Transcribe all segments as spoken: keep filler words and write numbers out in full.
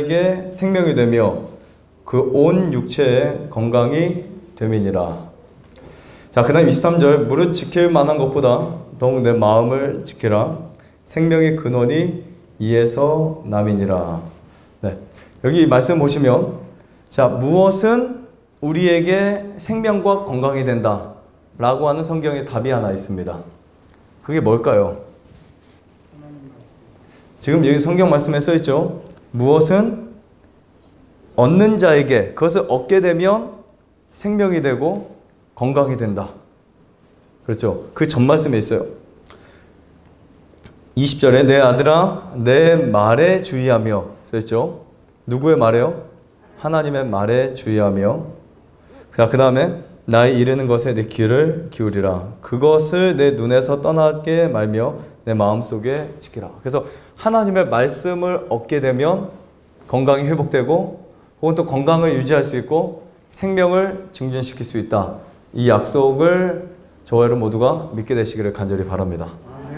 자에게 생명이 되며 그 온 육체의 건강이 됨이니라. 자, 그 다음 이십삼 절, 무릇 지킬 만한 것보다 더욱 내 마음을 지키라. 생명의 근원이 이에서 남이니라. 네, 여기 말씀 보시면, 자, 무엇은 우리에게 생명과 건강이 된다 라고 하는 성경의 답이 하나 있습니다. 그게 뭘까요? 지금 여기 성경 말씀에 써 있죠. 무엇은 얻는 자에게, 그것을 얻게 되면 생명이 되고 건강이 된다. 그렇죠. 그 전 말씀에 있어요. 이십 절에 내 아들아 내 말에 주의하며 써 있죠. 누구의 말에요? 하나님의 말에 주의하며. 그 다음에 나의 이르는 것에 내 귀를 기울이라. 그것을 내 눈에서 떠나게 말며 내 마음속에 지키라. 그래서 하나님의 말씀을 얻게 되면 건강이 회복되고 혹은 또 건강을 유지할 수 있고 생명을 증진시킬 수 있다. 이 약속을 저와 여러분 모두가 믿게 되시기를 간절히 바랍니다.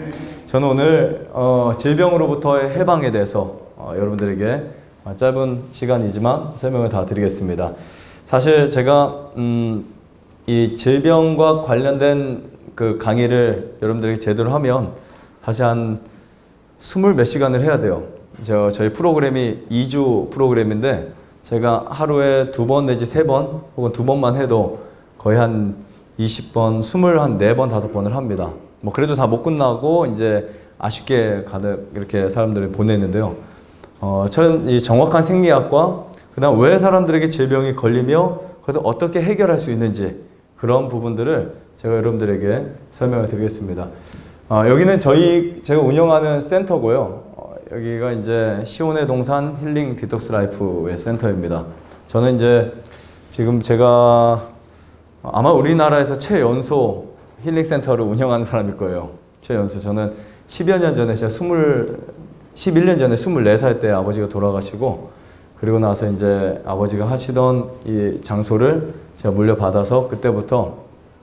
저는 오늘 어, 질병으로부터의 해방에 대해서 어, 여러분들에게 짧은 시간이지만 설명을 다 드리겠습니다. 사실 제가 음, 이 질병과 관련된 그 강의를 여러분들에게 제대로 하면 다시 한 스물 몇 시간을 해야 돼요. 저, 저희 프로그램이 이 주 프로그램인데 제가 하루에 두 번 내지 세 번 혹은 두 번만 해도 거의 한 이십 번, 스물 한 네 번, 다섯 번을 합니다. 뭐 그래도 다 못 끝나고 이제 아쉽게 가득 이렇게 사람들을 보냈는데요. 어, 전 이 정확한 생리학과 그다음 왜 사람들에게 질병이 걸리며 그래서 어떻게 해결할 수 있는지 그런 부분들을 제가 여러분들에게 설명을 드리겠습니다. 어, 여기는 저희 제가 운영하는 센터고요. 어, 여기가 이제 시온의 동산 힐링 디톡스 라이프의 센터입니다. 저는 이제 지금 제가 아마 우리나라에서 최연소 힐링 센터를 운영하는 사람일 거예요. 최연소. 저는 십여 년 전에 제가 스물, 십일 년 전에 스물네 살 때 아버지가 돌아가시고 그리고 나서 이제 아버지가 하시던 이 장소를 제가 물려받아서 그때부터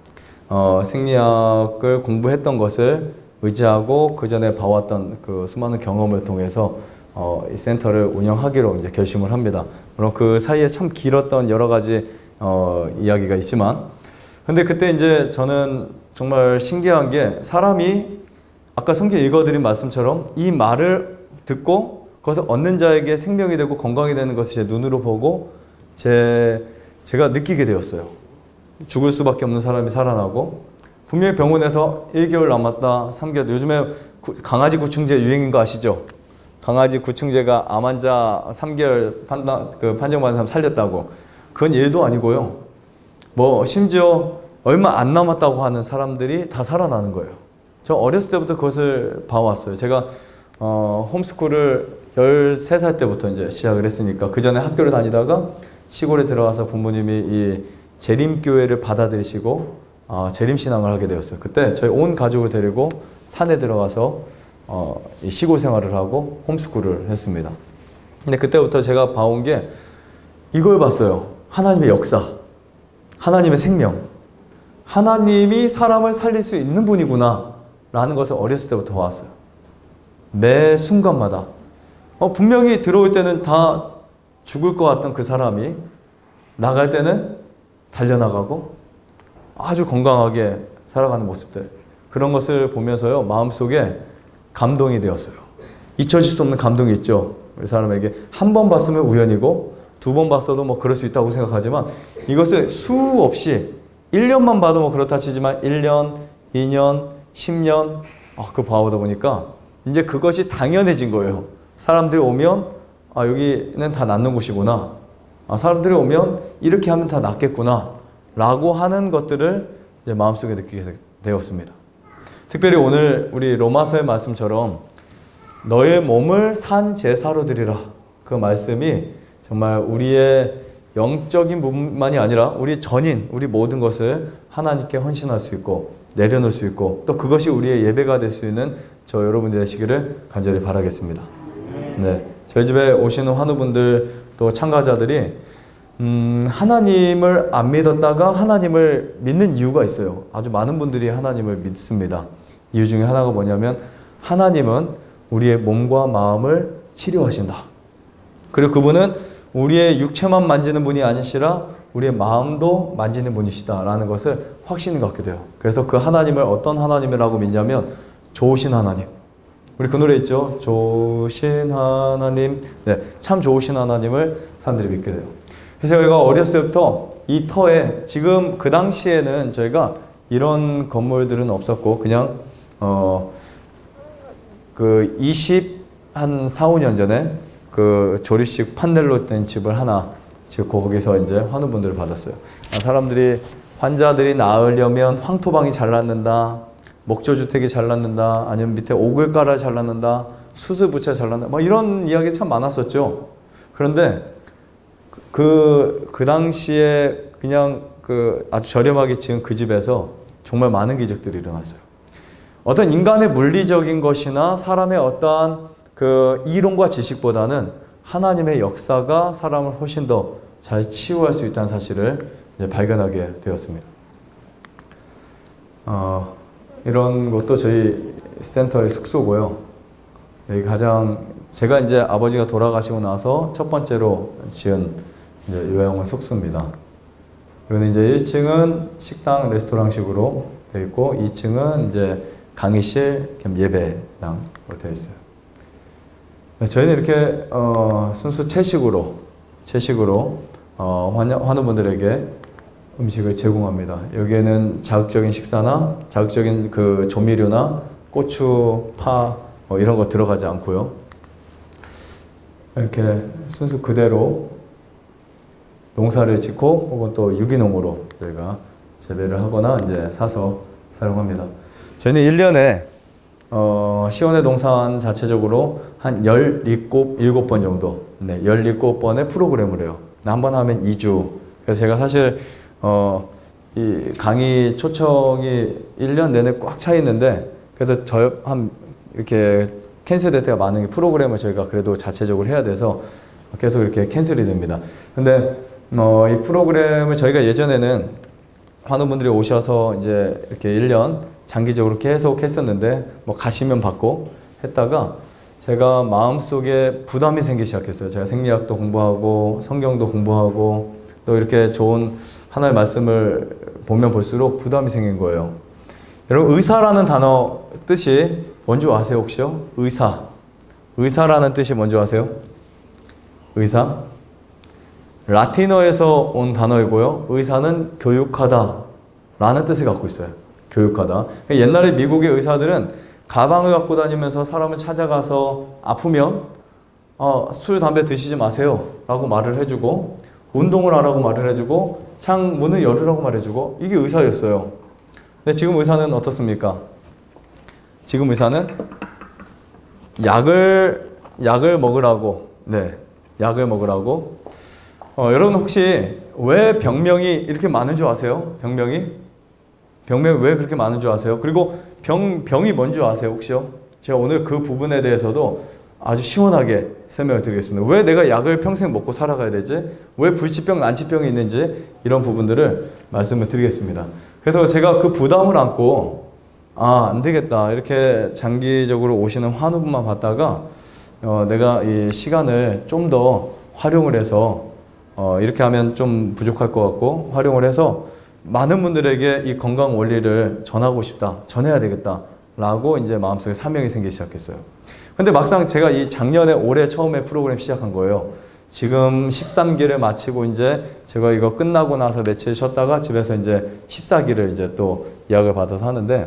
어, 생리학을 공부했던 것을 의지하고 그 전에 봐왔던 그 수많은 경험을 통해서 어, 이 센터를 운영하기로 이제 결심을 합니다. 물론 그 사이에 참 길었던 여러 가지 어, 이야기가 있지만, 근데 그때 이제 저는 정말 신기한 게 사람이 아까 성경 읽어드린 말씀처럼 이 말을 듣고 그것을 얻는 자에게 생명이 되고 건강이 되는 것을 제 눈으로 보고 제, 제가 느끼게 되었어요. 죽을 수밖에 없는 사람이 살아나고 분명히 병원에서 일 개월 남았다, 삼 개월, 요즘에 구, 강아지 구충제 유행인 거 아시죠? 강아지 구충제가 암 환자 삼 개월 판단, 그 판정받은 사람 살렸다고. 그건 일도 아니고요. 뭐 심지어 얼마 안 남았다고 하는 사람들이 다 살아나는 거예요. 저 어렸을 때부터 그것을 봐왔어요. 제가 어, 홈스쿨을 열세 살 때부터 이제 시작을 했으니까 그 전에 학교를 다니다가 시골에 들어가서 부모님이 이 재림교회를 받아들이시고 어, 재림신앙을 하게 되었어요. 그때 저희 온 가족을 데리고 산에 들어가서 어, 이 시골 생활을 하고 홈스쿨을 했습니다. 근데 그때부터 제가 봐온 게 이걸 봤어요. 하나님의 역사, 하나님의 생명, 하나님이 사람을 살릴 수 있는 분이구나 라는 것을 어렸을 때부터 봤어요. 매 순간마다 어, 분명히 들어올 때는 다 죽을 것 같던 그 사람이 나갈 때는 달려나가고 아주 건강하게 살아가는 모습들, 그런 것을 보면서요 마음속에 감동이 되었어요. 잊혀질 수 없는 감동이 있죠. 우리 사람에게 한 번 봤으면 우연이고 두 번 봤어도 뭐 그럴 수 있다고 생각하지만 이것을 수없이 일 년만 봐도 뭐 그렇다 치지만 일 년, 이 년, 십 년 아, 그거 봐오다 보니까 이제 그것이 당연해진 거예요. 사람들이 오면 아, 여기는 다 낫는 곳이구나. 아, 사람들이 오면 이렇게 하면 다 낫겠구나 라고 하는 것들을 이제 마음속에 느끼게 되었습니다. 특별히 오늘 우리 로마서의 말씀처럼 너의 몸을 산 제사로 드리라, 그 말씀이 정말 우리의 영적인 부분만이 아니라 우리 전인, 우리 모든 것을 하나님께 헌신할 수 있고 내려놓을 수 있고 또 그것이 우리의 예배가 될 수 있는 저 여러분들 되시기를 간절히 바라겠습니다. 네, 저희 집에 오시는 환우분들 또 참가자들이 음, 하나님을 안 믿었다가 하나님을 믿는 이유가 있어요. 아주 많은 분들이 하나님을 믿습니다. 이유 중에 하나가 뭐냐면 하나님은 우리의 몸과 마음을 치료하신다. 그리고 그분은 우리의 육체만 만지는 분이 아니시라 우리의 마음도 만지는 분이시다라는 것을 확신을 갖게 돼요. 그래서 그 하나님을 어떤 하나님이라고 믿냐면 좋으신 하나님. 우리 그 노래 있죠? 좋으신 하나님. 네, 참 좋으신 하나님을 사람들이 믿게 돼요. 그래서 저희가 어렸을 때부터 이 터에 지금 그 당시에는 저희가 이런 건물들은 없었고 그냥 어 그 이십 한 사, 오 년 전에 그 조립식 판넬로 된 집을 하나 지금 거기서 이제 환우분들을 받았어요. 사람들이 환자들이 나으려면 황토방이 잘 낫는다, 목조주택이 잘 낫는다, 아니면 밑에 오글 깔아 잘 낫는다, 수술부채 잘 낫는다, 뭐 이런 이야기 참 많았었죠. 그런데 그, 그 당시에 그냥 그 아주 저렴하게 지은 그 집에서 정말 많은 기적들이 일어났어요. 어떤 인간의 물리적인 것이나 사람의 어떠한 그 이론과 지식보다는 하나님의 역사가 사람을 훨씬 더 잘 치유할 수 있다는 사실을 이제 발견하게 되었습니다. 어, 이런 것도 저희 센터의 숙소고요. 여기 가장 제가 이제 아버지가 돌아가시고 나서 첫 번째로 지은 이제 요양원 숙소입니다. 여기는 이제 일 층은 식당, 레스토랑식으로 되어 있고 이 층은 이제 강의실 겸 예배당으로 되어 있어요. 저희는 이렇게 어, 순수 채식으로 채식으로 어, 환우분들에게 음식을 제공합니다. 여기에는 자극적인 식사나 자극적인 그 조미료나 고추, 파 뭐 이런 거 들어가지 않고요. 이렇게 순수 그대로 농사를 짓고 혹은 또 유기농으로 저희가 재배를 하거나 이제 사서 사용합니다. 저희는 일 년에 어, 시원의 동산 자체적으로 한 열일곱 번 정도, 네, 열일곱 번의 프로그램을 해요. 한 번 하면 이 주. 그래서 제가 사실 어, 이 강의 초청이 일 년 내내 꽉 차 있는데 그래서 저 한 이렇게 캔슬될 때가 많은 게 프로그램을 저희가 그래도 자체적으로 해야 돼서 계속 이렇게 캔슬이 됩니다. 근데 어, 이 프로그램을 저희가 예전에는 환우분들이 오셔서 이제 이렇게 일 년 장기적으로 계속 했었는데 뭐 가시면 받고 했다가 제가 마음속에 부담이 생기기 시작했어요. 제가 생리학도 공부하고 성경도 공부하고 또 이렇게 좋은 하나의 말씀을 보면 볼수록 부담이 생긴 거예요. 여러분 의사라는 단어 뜻이 뭔지 아세요 혹시요? 의사. 의사라는 뜻이 뭔지 아세요? 의사. 라틴어에서 온 단어이고요. 의사는 교육하다 라는 뜻을 갖고 있어요. 교육하다. 옛날에 미국의 의사들은 가방을 갖고 다니면서 사람을 찾아가서 아프면 어, 술, 담배 드시지 마세요 라고 말을 해주고 운동을 하라고 말을 해주고 창 문을 열으라고 말해주고 이게 의사였어요. 근데 지금 의사는 어떻습니까? 지금 의사는 약을 약을 먹으라고 네 약을 먹으라고 어, 여러분 혹시 왜 병명이 이렇게 많은 줄 아세요? 병명이? 병명이 왜 그렇게 많은 줄 아세요? 그리고 병, 병이 뭔 줄 아세요 혹시요? 제가 오늘 그 부분에 대해서도 아주 시원하게 설명을 드리겠습니다. 왜 내가 약을 평생 먹고 살아가야 되지? 왜 불치병, 난치병이 있는지 이런 부분들을 말씀을 드리겠습니다. 그래서 제가 그 부담을 안고 아, 안 되겠다. 이렇게 장기적으로 오시는 환우분만 봤다가 어, 내가 이 시간을 좀 더 활용을 해서 어, 이렇게 하면 좀 부족할 것 같고 활용을 해서 많은 분들에게 이 건강 원리를 전하고 싶다. 전해야 되겠다. 라고 이제 마음속에 사명이 생기기 시작했어요. 근데 막상 제가 이 작년에 올해 처음에 프로그램 시작한 거예요. 지금 십삼 기를 마치고 이제 제가 이거 끝나고 나서 며칠 쉬었다가 집에서 이제 십사 기를 이제 또 예약을 받아서 하는데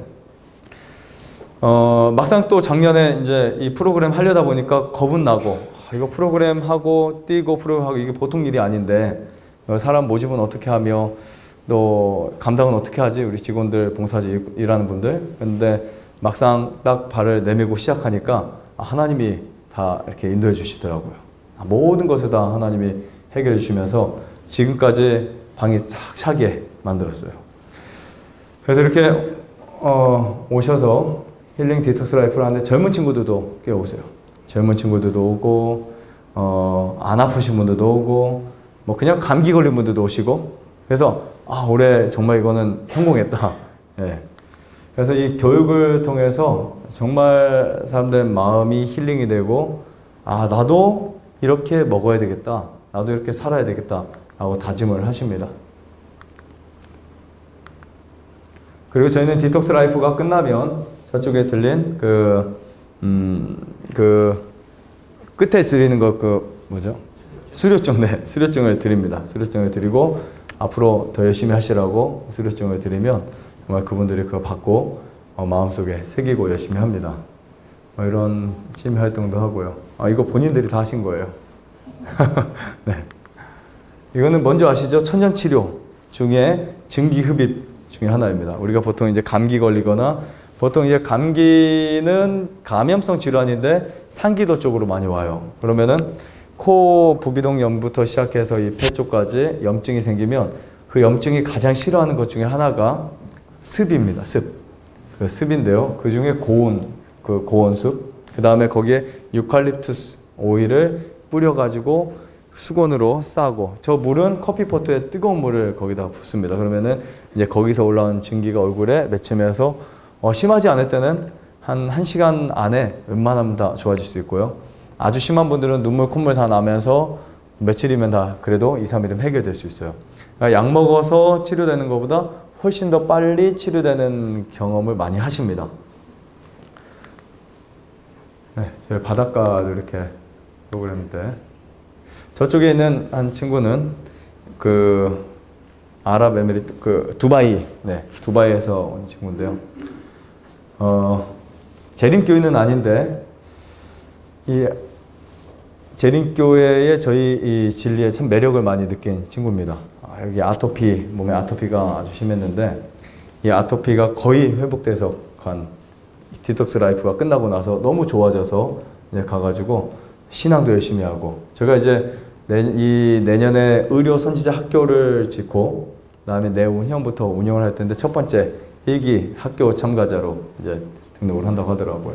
어, 막상 또 작년에 이제 이 프로그램 하려다 보니까 겁은 나고 아, 이거 프로그램 하고 뛰고 프로그램 하고 이게 보통 일이 아닌데 사람 모집은 어떻게 하며 또 감당은 어떻게 하지? 우리 직원들 봉사지 일하는 분들. 근데 막상 딱 발을 내밀고 시작하니까 하나님이 다 이렇게 인도해 주시더라고요. 모든 것을 다 하나님이 해결해 주시면서 지금까지 방이 싹 차게 만들었어요. 그래서 이렇게 어, 오셔서 힐링 디톡스 라이프를 하는데 젊은 친구들도 꽤 오세요. 젊은 친구들도 오고 어, 안 아프신 분들도 오고 뭐 그냥 감기 걸린 분들도 오시고 그래서 아 올해 정말 이거는 성공했다. 예. 그래서 이 교육을 통해서 정말 사람들 마음이 힐링이 되고 아 나도 이렇게 먹어야 되겠다. 나도 이렇게 살아야 되겠다. 라고 다짐을 하십니다. 그리고 저희는 디톡스 라이프가 끝나면 저쪽에 들린 그, 음, 그, 끝에 드리는 거, 그, 뭐죠? 수료증, 네. 수료증을 드립니다. 수료증을 드리고, 앞으로 더 열심히 하시라고 수료증을 드리면, 정말 그분들이 그거 받고, 어, 마음속에 새기고 열심히 합니다. 어, 이런 취미 활동도 하고요. 아, 이거 본인들이 다 하신 거예요. 네. 이거는 먼저 아시죠? 천연치료 중에 증기흡입 중에 하나입니다. 우리가 보통 이제 감기 걸리거나 보통 이제 감기는 감염성 질환인데 상기도 쪽으로 많이 와요. 그러면은 코 부비동염부터 시작해서 이 폐 쪽까지 염증이 생기면 그 염증이 가장 싫어하는 것 중에 하나가 습입니다. 습. 그 습인데요. 그 중에 고온, 그 고온습. 그 다음에 거기에 유칼립투스 오일을 뿌려가지고 수건으로 싸고, 저 물은 커피포트에 뜨거운 물을 거기다 붓습니다. 그러면은 이제 거기서 올라온 증기가 얼굴에 맺히면서 어, 심하지 않을 때는 한 1시간 안에 웬만하면 다 좋아질 수 있고요. 아주 심한 분들은 눈물, 콧물 다 나면서 며칠이면 다 그래도 이, 삼 일이면 해결될 수 있어요. 그러니까 약 먹어서 치료되는 것보다 훨씬 더 빨리 치료되는 경험을 많이 하십니다. 네, 저희 바닷가도 이렇게 프로그램 때 저쪽에 있는 한 친구는 그 아랍에미리트 그 두바이, 네, 두바이에서 온 친구인데요. 어, 재림교회는 아닌데 이 재림교회의 저희 이 진리에 참 매력을 많이 느낀 친구입니다. 아, 여기 아토피, 몸에 아토피가 아주 심했는데 이 아토피가 거의 회복돼서 간 디톡스 라이프가 끝나고 나서 너무 좋아져서 이제 가가지고 신앙도 열심히 하고, 제가 이제 내, 이 내년에 의료 선지자 학교를 짓고 그다음에 내후년부터 운영을 할 텐데 첫 번째 일 기 학교 참가자로 이제 등록을 한다고 하더라고요.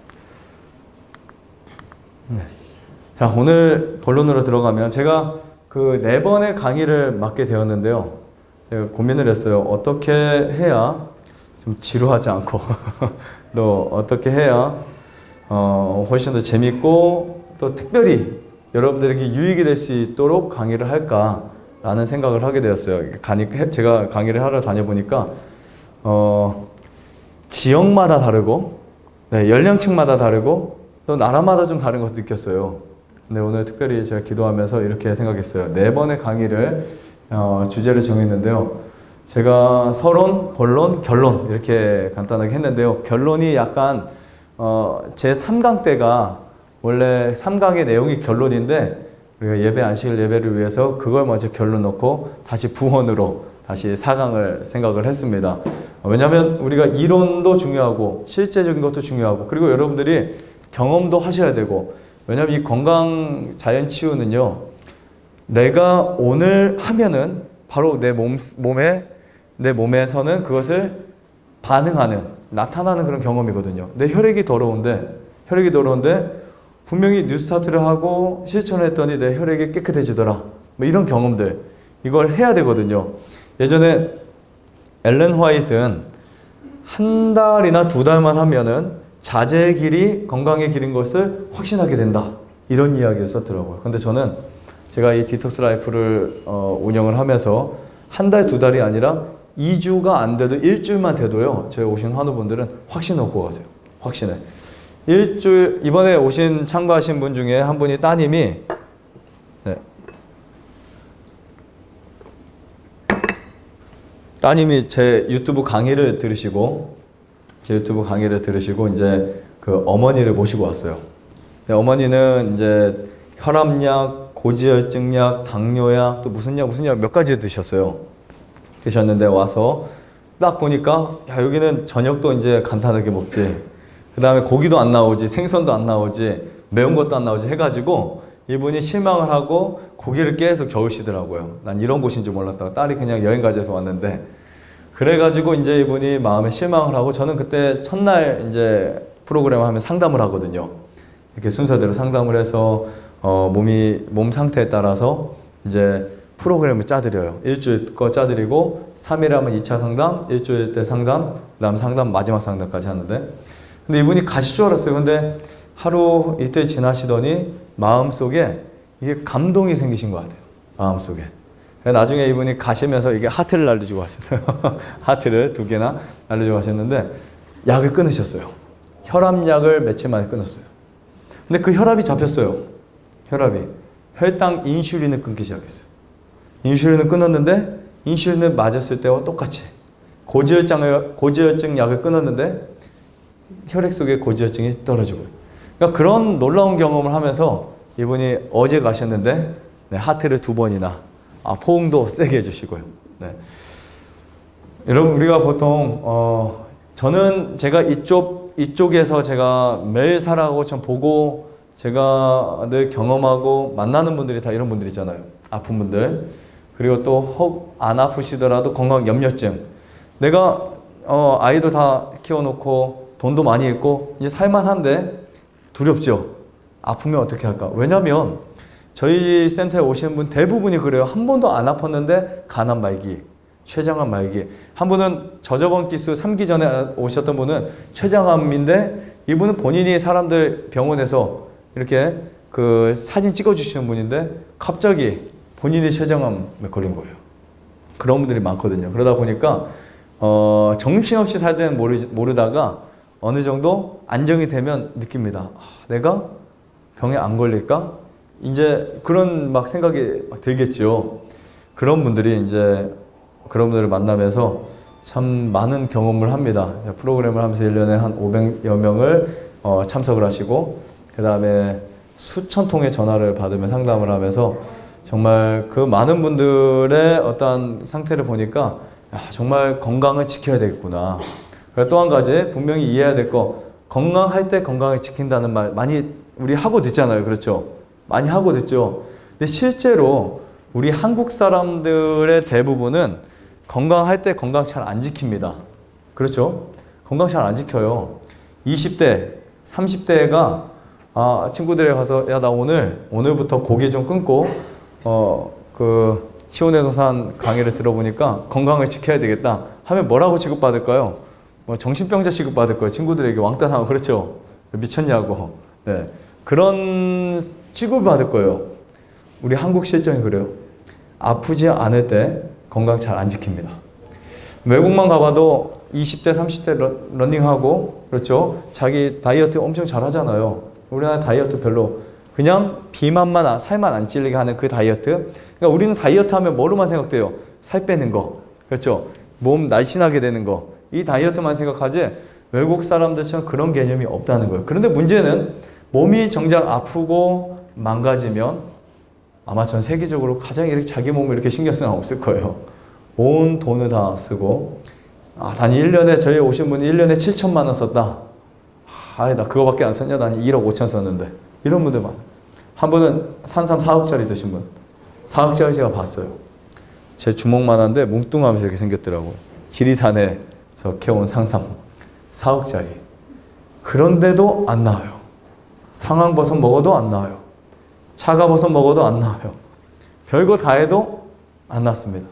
네. 자, 오늘 본론으로 들어가면 제가 그 네 번의 강의를 맡게 되었는데요. 제가 고민을 했어요. 어떻게 해야 좀 지루하지 않고 또 어떻게 해야 어, 훨씬 더 재밌고 또 특별히 여러분들에게 유익이 될 수 있도록 강의를 할까라는 생각을 하게 되었어요. 강의, 제가 강의를 하러 다녀보니까 어, 지역마다 다르고 네, 연령층마다 다르고 또 나라마다 좀 다른 것을 느꼈어요. 근데 오늘 특별히 제가 기도하면서 이렇게 생각했어요. 네 번의 강의를 어, 주제를 정했는데요. 제가 서론, 본론, 결론 이렇게 간단하게 했는데요. 결론이 약간 어, 제삼 강 때가 원래 삼 강의 내용이 결론인데 우리가 예배 안식일 예배를 위해서 그걸 먼저 결론 놓고 다시 부원으로 다시 사 강을 생각을 했습니다. 왜냐하면 우리가 이론도 중요하고 실제적인 것도 중요하고 그리고 여러분들이 경험도 하셔야 되고, 왜냐하면 이 건강 자연 치유는요, 내가 오늘 하면은 바로 내 몸, 몸에 내 몸에서는 그것을 반응하는, 나타나는 그런 경험이거든요. 내 혈액이 더러운데 혈액이 더러운데 분명히 뉴스타트를 하고 실천을 했더니 내 혈액이 깨끗해지더라. 뭐 이런 경험들, 이걸 해야 되거든요. 예전에 엘렌 화이트는 한 달이나 두 달만 하면은 자제의 길이 건강의 길인 것을 확신하게 된다. 이런 이야기를 썼더라고요. 근데 저는 제가 이 디톡스 라이프를 어, 운영을 하면서 한 달, 두 달이 아니라 이 주가 안 돼도 일주일만 돼도요, 저희 오신 환우분들은 확신 얻고 가세요. 확신을. 일주일, 이번에 오신 참가하신 분 중에 한 분이 따님이 네. 따님이 제 유튜브 강의를 들으시고 제 유튜브 강의를 들으시고 이제 그 어머니를 모시고 왔어요. 어머니는 이제 혈압약, 고지혈증약, 당뇨약, 또 무슨 약 무슨 약 몇 가지 드셨어요. 드셨는데 와서 딱 보니까 야, 여기는 저녁도 이제 간단하게 먹지, 그 다음에 고기도 안 나오지, 생선도 안 나오지, 매운 것도 안 나오지 해가지고 이분이 실망을 하고 고기를 계속 저으시더라고요. 난 이런 곳인 줄 몰랐다가 딸이 그냥 여행 가져서 왔는데, 그래가지고 이제 이분이 마음에 실망을 하고, 저는 그때 첫날 이제 프로그램을 하면 상담을 하거든요. 이렇게 순서대로 상담을 해서 어, 몸이 몸 상태에 따라서 이제 프로그램을 짜드려요. 일주일 거 짜드리고 삼 일 하면 이 차 상담, 일주일 때 상담, 그 다음 상담, 마지막 상담까지 하는데, 근데 이분이 가실 줄 알았어요. 근데 하루 이틀 지나시더니 마음속에 이게 감동이 생기신 것 같아요. 마음속에. 나중에 이분이 가시면서 이게 하트를 날려주고 하셨어요. 하트를 두 개나 날려주고 하셨는데 약을 끊으셨어요. 혈압약을 며칠 만에 끊었어요. 근데 그 혈압이 잡혔어요. 혈압이. 혈당 인슐린을 끊기 시작했어요. 인슐린을 끊었는데 인슐린을 맞았을 때와 똑같이 고지혈증을, 고지혈증 약을 끊었는데 혈액 속에 고지혈증이 떨어지고, 그러니까 그런 놀라운 경험을 하면서 이분이 어제 가셨는데 네, 하트를 두 번이나, 아, 포옹도 세게 해주시고요. 네. 여러분, 우리가 보통 어, 저는 제가 이쪽 이쪽에서 제가 매일 살아가고 좀 보고 제가 늘 경험하고 만나는 분들이 다 이런 분들이잖아요. 아픈 분들. 그리고 또 혹 안 아프시더라도 건강 염려증. 내가 어, 아이도 다 키워놓고 돈도 많이 있고 이제 살만한데 두렵죠. 아프면 어떻게 할까? 왜냐면 저희 센터에 오시는 분 대부분이 그래요. 한 번도 안 아팠는데 간암 말기, 췌장암 말기. 한 분은 저저번 기수 삼 기 전에 오셨던 분은 췌장암인데 이분은 본인이 사람들 병원에서 이렇게 그 사진 찍어주시는 분인데 갑자기 본인이 췌장암에 걸린 거예요. 그런 분들이 많거든요. 그러다 보니까 어, 정신없이 살 때는 모르, 모르다가 어느 정도 안정이 되면 느낍니다. 아, 내가 병에 안 걸릴까? 이제 그런 막 생각이 막 들겠죠. 그런 분들이 이제 그런 분들을 만나면서 참 많은 경험을 합니다. 프로그램을 하면서 일 년에 한 오백여 명을 어, 참석을 하시고 그 다음에 수천 통의 전화를 받으며 상담을 하면서 정말 그 많은 분들의 어떤 상태를 보니까 야, 정말 건강을 지켜야 되겠구나. 또 한 가지 분명히 이해해야 될 거, 건강할 때 건강을 지킨다는 말 많이 우리 하고 듣잖아요. 그렇죠? 많이 하고 듣죠. 근데 실제로 우리 한국 사람들의 대부분은 건강할 때 건강 잘 안 지킵니다. 그렇죠? 건강 잘 안 지켜요. 이십 대, 삼십 대가 아, 친구들에 가서 야, 나 오늘 오늘부터 고기 좀 끊고 어, 그 시온의 강의를 들어보니까 건강을 지켜야 되겠다 하면 뭐라고 취급받을까요? 뭐 정신병자 취급받을 거예요. 친구들에게 왕따 당하고. 그렇죠? 미쳤냐고. 네. 그런 취급을 받을 거예요. 우리 한국 실정이 그래요. 아프지 않을 때 건강 잘 안 지킵니다. 외국만 가봐도 이십 대, 삼십 대 러, 러닝하고, 그렇죠? 자기 다이어트 엄청 잘 하잖아요. 우리나라 다이어트 별로, 그냥 비만만, 살만 안 찔리게 하는 그 다이어트. 그러니까 우리는 다이어트 하면 뭐로만 생각돼요? 살 빼는 거. 그렇죠? 몸 날씬하게 되는 거. 이 다이어트만 생각하지 외국 사람들처럼 그런 개념이 없다는 거예요. 그런데 문제는 몸이 정작 아프고 망가지면 아마 전 세계적으로 가장 이렇게 자기 몸을 이렇게 신경 쓰는 사람 없을 거예요. 온 돈을 다 쓰고, 아, 단 일 년에, 저희 오신 분이 일 년에 칠천만 원 썼다. 아, 나 그거밖에 안 썼냐? 난 일억 오천 썼는데. 이런 분들 많아요. 한 분은 산삼 사억짜리 드신 분. 사억짜리 제가 봤어요. 제 주먹만한데 뭉뚱하면서 이렇게 생겼더라고요. 지리산에서 캐온 상삼. 사억짜리. 그런데도 안 나아요. 상황버섯 먹어도 안 나아요. 차가버섯 먹어도 안 나아요. 별거 다 해도 안 낫습니다.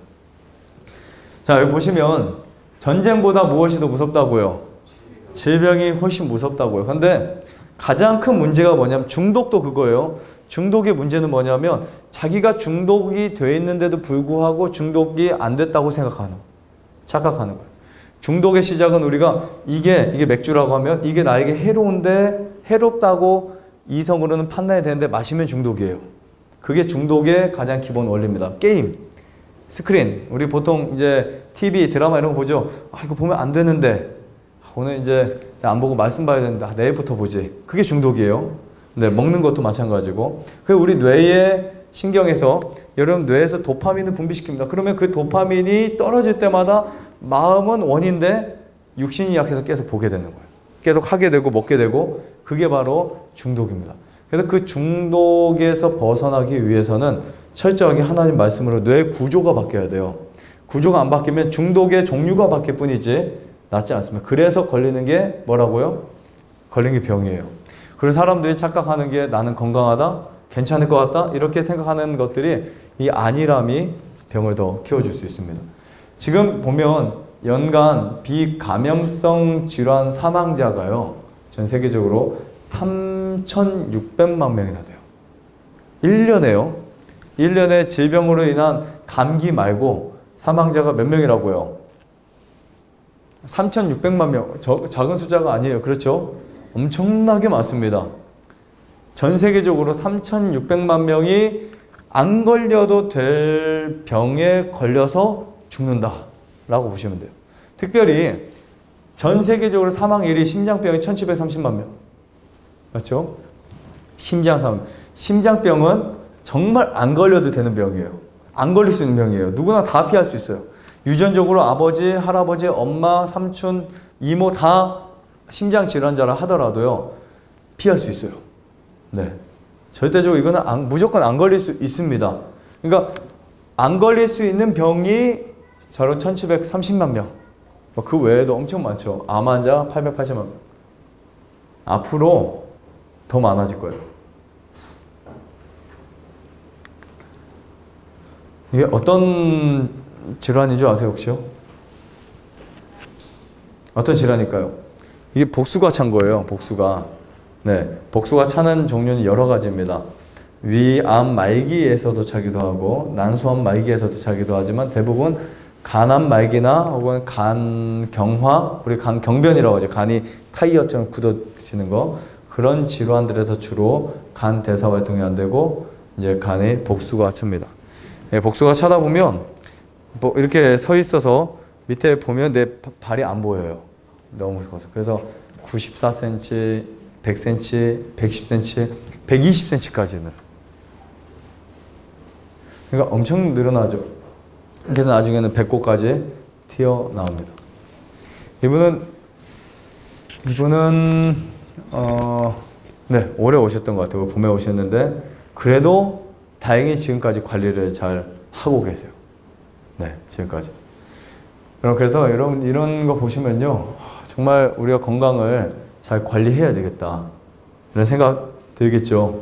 자, 여기 보시면 전쟁보다 무엇이 더 무섭다고요? 질병이 훨씬 무섭다고요. 근데 가장 큰 문제가 뭐냐면 중독도 그거예요. 중독의 문제는 뭐냐면 자기가 중독이 돼 있는데도 불구하고 중독이 안 됐다고 생각하는, 착각하는 거예요. 중독의 시작은 우리가 이게 이게 맥주라고 하면 이게 나에게 해로운데 해롭다고 이성으로는 판단이 되는데 마시면 중독이에요. 그게 중독의 가장 기본 원리입니다. 게임, 스크린, 우리 보통 이제 티비, 드라마 이런 거 보죠. 아, 이거 보면 안 되는데 오늘 이제 안 보고 말씀 봐야 되는데 아, 내일부터 보지. 그게 중독이에요. 네, 먹는 것도 마찬가지고. 그 우리 뇌의 신경에서, 여러분 뇌에서 도파민을 분비시킵니다. 그러면 그 도파민이 떨어질 때마다 마음은 원인데 육신이 약해서 계속 보게 되는 거예요. 계속 하게 되고 먹게 되고, 그게 바로 중독입니다. 그래서 그 중독에서 벗어나기 위해서는 철저하게 하나님 말씀으로 뇌 구조가 바뀌어야 돼요. 구조가 안 바뀌면 중독의 종류가 바뀔 뿐이지 낫지 않습니다. 그래서 걸리는 게 뭐라고요? 걸린 게 병이에요. 그래서 사람들이 착각하는 게 나는 건강하다, 괜찮을 것 같다 이렇게 생각하는 것들이 이 안일함이 병을 더 키워줄 수 있습니다. 지금 보면 연간 비감염성 질환 사망자가요, 전 세계적으로 삼천육백만 명이나 돼요. 일 년에요. 일 년에 질병으로 인한 감기 말고 사망자가 몇 명이라고요? 삼천육백만 명. 저, 작은 숫자가 아니에요. 그렇죠? 엄청나게 많습니다. 전 세계적으로 삼천육백만 명이 안 걸려도 될 병에 걸려서 죽는다 라고 보시면 돼요. 특별히 전 세계적으로 사망 일 위 심장병이 천칠백삼십만 명. 맞죠? 심장사망. 심장병은 정말 안 걸려도 되는 병이에요. 안 걸릴 수 있는 병이에요. 누구나 다 피할 수 있어요. 유전적으로 아버지, 할아버지, 엄마, 삼촌, 이모 다 심장 질환자라 하더라도요. 피할 수 있어요. 네. 절대적으로 이거는 안, 무조건 안 걸릴 수 있습니다. 그러니까 안 걸릴 수 있는 병이 저런 천칠백삼십만 명. 그 외에도 엄청 많죠. 암 환자 팔백팔십만 명. 앞으로 더 많아질 거예요. 이게 어떤 질환인 줄 아세요, 혹시요? 어떤 질환일까요? 이게 복수가 찬 거예요, 복수가. 네, 복수가 차는 종류는 여러 가지입니다. 위암 말기에서도 차기도 하고 난소암 말기에서도 차기도 하지만 대부분 간암 말기나 혹은 간경화, 우리 간경변이라고 하죠. 간이 타이어처럼 굳어지는 거. 그런 질환들에서 주로 간 대사 활동이 안 되고 이제 간에 복수가 찹니다. 네, 복수가 차다 보면 뭐 이렇게 서 있어서 밑에 보면 내 발이 안 보여요. 너무 커서. 그래서 구십사 센티미터, 백 센티미터, 백십 센티미터, 백이십 센티미터까지는. 그러니까 엄청 늘어나죠. 그래서 나중에는 배꼽까지 튀어나옵니다. 이분은 이분은 어, 네, 올해 오셨던 것 같아요. 봄에 오셨는데 그래도 다행히 지금까지 관리를 잘 하고 계세요. 네, 지금까지. 그래서 여러분 이런 거 보시면요, 정말 우리가 건강을 잘 관리해야 되겠다 이런 생각 들겠죠.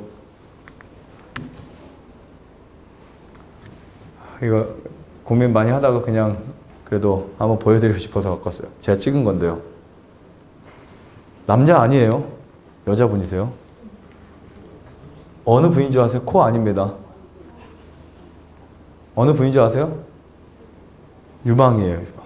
이거 고민 많이 하다가 그냥 그래도 한번 보여드리고 싶어서 갖고 왔어요. 제가 찍은 건데요. 남자 아니에요. 여자분이세요. 어느 부위인 줄 아세요? 코 아닙니다. 어느 부위인 줄 아세요? 유방이에요. 유방.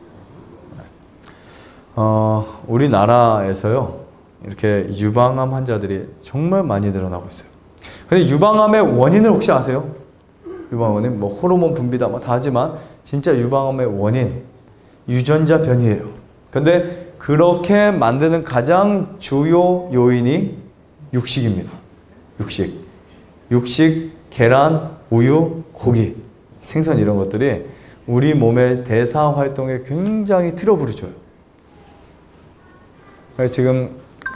어, 우리나라에서요, 이렇게 유방암 환자들이 정말 많이 늘어나고 있어요. 근데 유방암의 원인을 혹시 아세요? 유방암 원인, 뭐 호르몬 분비다 뭐 다 하지만 진짜 유방암의 원인, 유전자 변이에요. 근데 그렇게 만드는 가장 주요 요인이 육식입니다. 육식. 육식, 계란, 우유, 고기, 생선 이런 것들이 우리 몸의 대사 활동에 굉장히 트러블을 줘요. 그래서 지금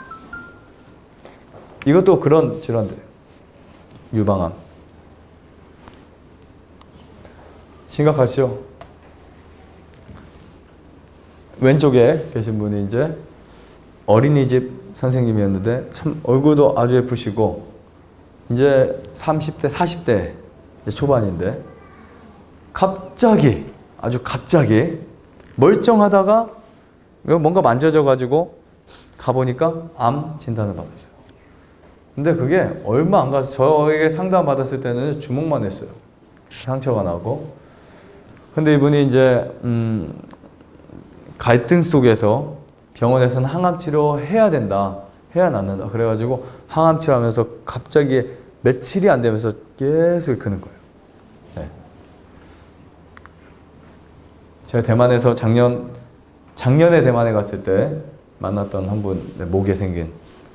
이것도 그런 질환들이에요. 유방암. 심각하시죠? 왼쪽에 계신 분이 이제 어린이집 선생님이었는데 참 얼굴도 아주 예쁘시고 이제 삼십 대, 사십 대 초반인데 갑자기 아주 갑자기 멀쩡하다가 뭔가 만져져 가지고 가보니까 암 진단을 받았어요. 근데 그게 얼마 안 가서 저에게 상담 받았을 때는 주먹만 했어요. 상처가 나고. 근데 이분이 이제 음 갈등 속에서 병원에서는 항암 치료 해야 된다, 해야 낫는다. 그래가지고 항암 치료하면서 갑자기 며칠이 안 되면서 계속 크는 거예요. 네. 제가 대만에서 작년 작년에 대만에 갔을 때 만났던 한 분, 네, 목에 생긴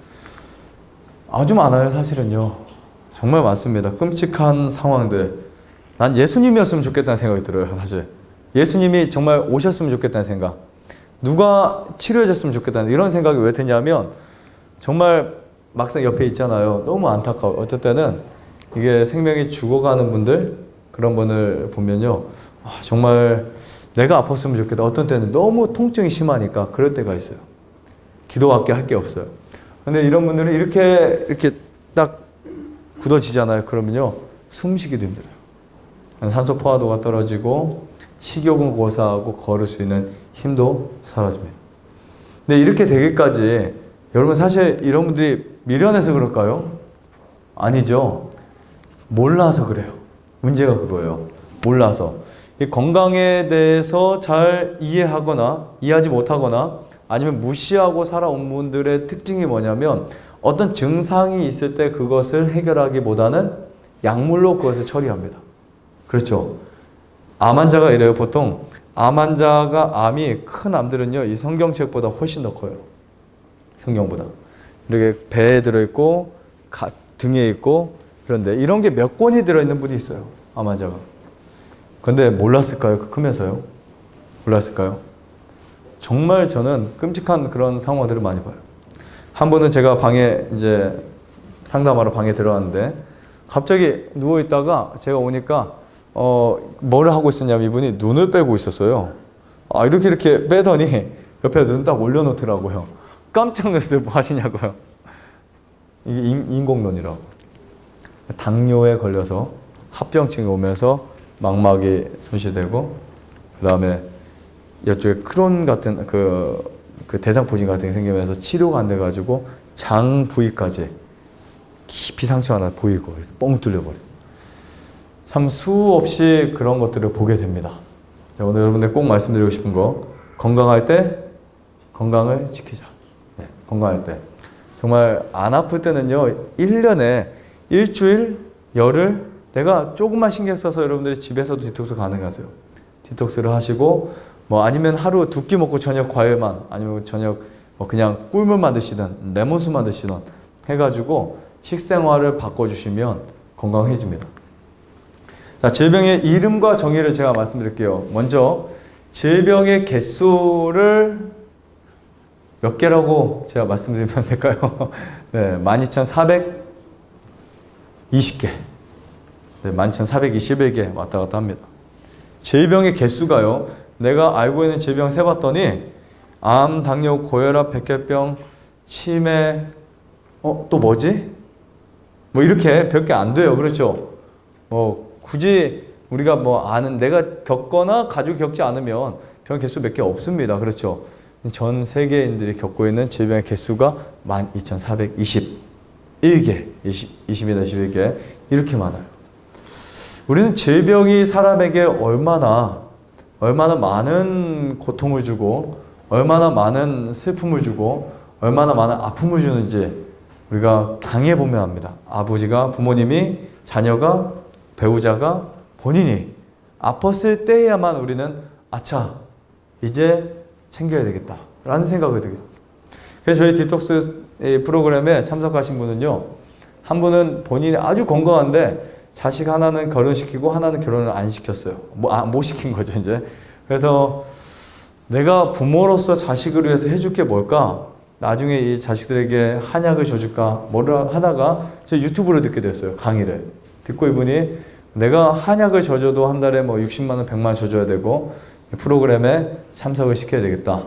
아주 많아요. 사실은요, 정말 많습니다. 끔찍한 상황들. 난 예수님이었으면 좋겠다는 생각이 들어요. 사실 예수님이 정말 오셨으면 좋겠다는 생각, 누가 치료해줬으면 좋겠다는 이런 생각이 왜 드냐면 정말 막상 옆에 있잖아요. 너무 안타까워요. 어떨 때는 이게 생명이 죽어가는 분들, 그런 분을 보면요, 아, 정말 내가 아팠으면 좋겠다. 어떤 때는 너무 통증이 심하니까 그럴 때가 있어요. 기도밖에 할 게 없어요. 근데 이런 분들은 이렇게 이렇게 딱 굳어지잖아요. 그러면요, 숨쉬기도 힘들어요. 산소 포화도가 떨어지고 식욕은 고사하고 걸을 수 있는 힘도 사라집니다. 근데 이렇게 되기까지 여러분 사실 이런 분들이 미련해서 그럴까요? 아니죠. 몰라서 그래요. 문제가 그거예요. 몰라서. 이 건강에 대해서 잘 이해하거나 이해하지 못하거나 아니면 무시하고 살아온 분들의 특징이 뭐냐면 어떤 증상이 있을 때 그것을 해결하기보다는 약물로 그것을 처리합니다. 그렇죠. 암 환자가 이래요. 보통 암 환자가 암이 큰 암들은요. 이 성경책보다 훨씬 더 커요. 성경보다. 이렇게 배에 들어있고 가, 등에 있고 그런데 이런 게 몇 권이 들어있는 분이 있어요. 암 환자가. 근데 몰랐을까요? 크면서요. 몰랐을까요? 정말 저는 끔찍한 그런 상황들을 많이 봐요. 한 번은 제가 방에 이제 상담하러 방에 들어왔는데 갑자기 누워있다가 제가 오니까 어, 뭘 하고 있었냐면 이분이 눈을 빼고 있었어요. 아, 이렇게 이렇게 빼더니 옆에 눈 딱 올려놓더라고요. 깜짝 놀랐어요. 뭐 하시냐고요. 이게 인, 인공눈이라고. 당뇨에 걸려서 합병증이 오면서 망막이 손실되고 그 다음에 이쪽에 크론 같은 그, 그 대상포진 같은 게 생기면서 치료가 안 돼가지고 장 부위까지 깊이 상처 하나 보이고 이렇게 뻥 뚫려버려요. 참 수없이 그런 것들을 보게 됩니다. 자, 오늘 여러분들 꼭 말씀드리고 싶은 거 건강할 때 건강을 지키자. 네, 건강할 때 정말 안 아플 때는요 일 년에 일주일, 열흘 내가 조금만 신경 써서 여러분들이 집에서도 디톡스 가능하세요. 디톡스를 하시고 뭐 아니면 하루 두 끼 먹고 저녁 과일만 아니면 저녁 뭐 그냥 꿀물만 드시든 레몬수만 드시든 해가지고 식생활을 바꿔주시면 건강해집니다. 자, 질병의 이름과 정의를 제가 말씀드릴게요. 먼저 질병의 개수를 몇 개라고 제가 말씀드리면 될까요? 네, 만 이천사백이십 개. 네, 만 이천사백이십일 개 왔다 갔다 합니다. 질병의 개수가요. 내가 알고 있는 질병 세봤더니 암, 당뇨, 고혈압, 백혈병, 치매, 어, 또 뭐지? 뭐 이렇게 몇 개 안 돼요. 그렇죠? 뭐 굳이 우리가 뭐 아는 내가 겪거나 가족이 겪지 않으면 병 개수 몇 개 없습니다. 그렇죠? 전 세계인들이 겪고 있는 질병의 개수가 만 이천사백이십일 개, 이십이다 이십일 개 이렇게 많아요. 우리는 질병이 사람에게 얼마나 얼마나 많은 고통을 주고 얼마나 많은 슬픔을 주고 얼마나 많은 아픔을 주는지 우리가 당해보면 압니다. 아버지가, 부모님이, 자녀가, 배우자가, 본인이 아팠을 때야만 우리는 아차 이제 챙겨야 되겠다 라는 생각을 들게 됩니다. 그래서 저희 디톡스 프로그램에 참석하신 분은요 한 분은 본인이 아주 건강한데 자식 하나는 결혼시키고 하나는 결혼을 안 시켰어요. 뭐, 아, 못 시킨 거죠 이제. 그래서 내가 부모로서 자식을 위해서 해줄 게 뭘까? 나중에 이 자식들에게 한약을 줘줄까? 뭐를 하다가 저 유튜브를 듣게 됐어요. 강의를. 듣고 이분이 내가 한약을 줘줘도 한 달에 뭐 육십만 원, 백만 원 줘줘야 되고 프로그램에 참석을 시켜야 되겠다.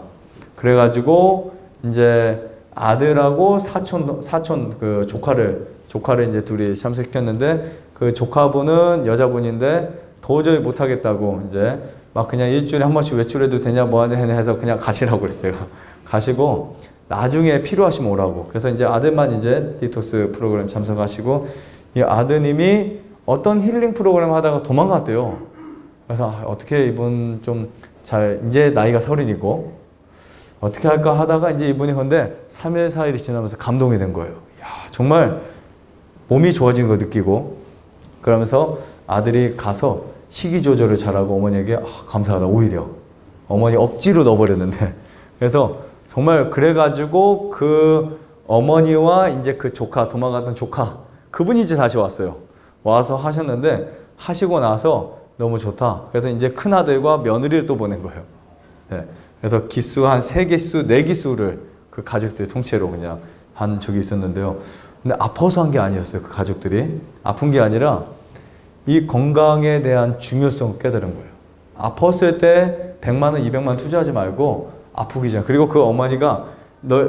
그래가지고 이제 아들하고 사촌, 사촌 그 조카를, 조카를 이제 둘이 참석시켰는데 그 조카분은 여자분인데 도저히 못하겠다고 이제 막 그냥 일주일에 한 번씩 외출해도 되냐 뭐 하냐 해서 그냥 가시라고 그랬어요. 제가. 가시고 나중에 필요하시면 오라고. 그래서 이제 아들만 이제 디톡스 프로그램 참석하시고 이 아드님이 어떤 힐링 프로그램 하다가 도망갔대요. 그래서 아, 어떻게 이분 좀 잘 이제 나이가 서른이고 어떻게 할까 하다가 이제 이분이 근데 삼 일 사 일이 지나면서 감동이 된 거예요. 야, 정말 몸이 좋아진 거 느끼고 그러면서 아들이 가서 식이 조절을 잘하고 어머니에게 아, 감사하다 오히려 어머니 억지로 넣어버렸는데 그래서 정말 그래가지고 그 어머니와 이제 그 조카 도망갔던 조카 그분이 이제 다시 왔어요. 와서 하셨는데 하시고 나서 너무 좋다. 그래서 이제 큰아들과 며느리를 또 보낸 거예요. 네. 그래서 기수 한 세 기수, 네 기수를 그 가족들 통째로 그냥 한 적이 있었는데요. 근데 아파서 한 게 아니었어요. 그 가족들이. 아픈 게 아니라 이 건강에 대한 중요성을 깨달은 거예요. 아팠을 때 백만 원, 이백만 원 투자하지 말고 아프기 전에. 그리고 그 어머니가 너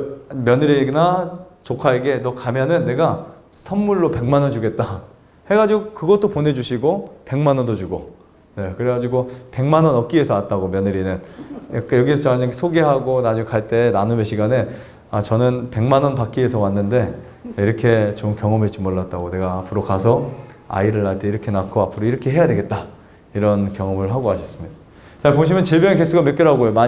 며느리나 조카에게 너 가면은 내가 선물로 백만 원 주겠다. 해가지고 그것도 보내주시고 백만 원도 주고 네, 그래가지고 백만 원 얻기 위해서 왔다고 며느리는 여기서 저한테 소개하고 나중에 갈 때 나눔의 시간에 아 저는 백만 원 받기 위해서 왔는데 이렇게 좋은 경험일 줄 몰랐다고 내가 앞으로 가서 아이를 낳을 때 이렇게 낳고 앞으로 이렇게 해야 되겠다. 이런 경험을 하고 가셨습니다. 자, 보시면 질병의 개수가 몇 개라고요? 만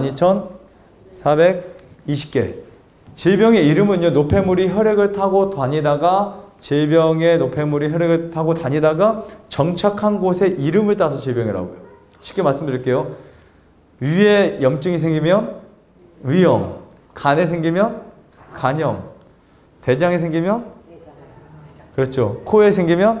이천사백이십 개. 질병의 이름은요, 노폐물이 혈액을 타고 다니다가 질병의 노폐물이 혈액을 타고 다니다가 정착한 곳의 이름을 따서 질병이라고요. 쉽게 말씀드릴게요. 위에 염증이 생기면 위염, 간에 생기면 간염, 대장에 생기면 그렇죠. 코에 생기면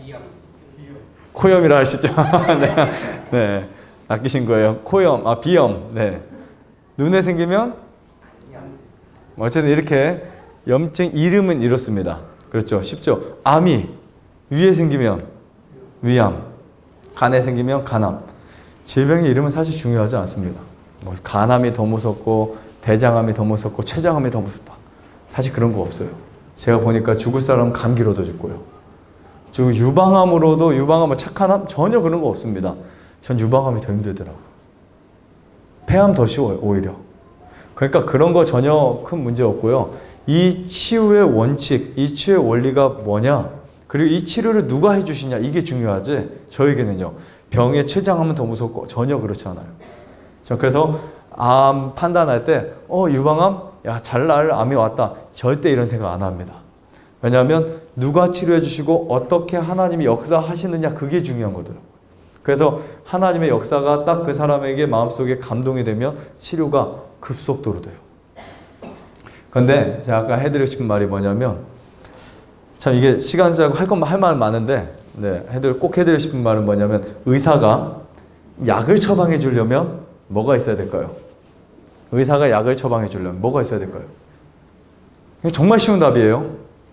코염이라 하시죠. 네. 네. 아끼신 거예요. 코염, 아 비염. 네. 눈에 생기면 어쨌든 이렇게 염증 이름은 이렇습니다. 그렇죠. 쉽죠. 암이 위에 생기면 위암, 간에 생기면 간암. 질병의 이름은 사실 중요하지 않습니다. 뭐 간암이 더 무섭고 대장암이 더 무섭고 췌장암이 더 무섭다. 사실 그런 거 없어요. 제가 보니까 죽을 사람은 감기로도 죽고요. 즉 유방암으로도 유방암은 착한 암? 전혀 그런 거 없습니다. 전 유방암이 더 힘들더라고요. 폐암 더 쉬워요. 오히려. 그러니까 그런 거 전혀 큰 문제 없고요. 이 치유의 원칙, 이 치유의 원리가 뭐냐, 그리고 이 치료를 누가 해주시냐, 이게 중요하지. 저에게는요, 병의 췌장암은 더 무섭고 전혀 그렇지 않아요. 그래서 암 판단할 때 어 유방암? 야, 잘날 암이 왔다. 절대 이런 생각 안 합니다. 왜냐하면 누가 치료해 주시고 어떻게 하나님이 역사하시느냐, 그게 중요한 거더라고요. 그래서 하나님의 역사가 딱 그 사람에게 마음속에 감동이 되면 치료가 급속도로 돼요. 그런데 제가 아까 해드리고 싶은 말이 뭐냐면, 참 이게 시간 짜고 할 것만 할 말은 많은데, 네, 해드리, 꼭 해드리고 싶은 말은 뭐냐면, 의사가 약을 처방해 주려면 뭐가 있어야 될까요? 의사가 약을 처방해 주려면 뭐가 있어야 될까요? 정말 쉬운 답이에요.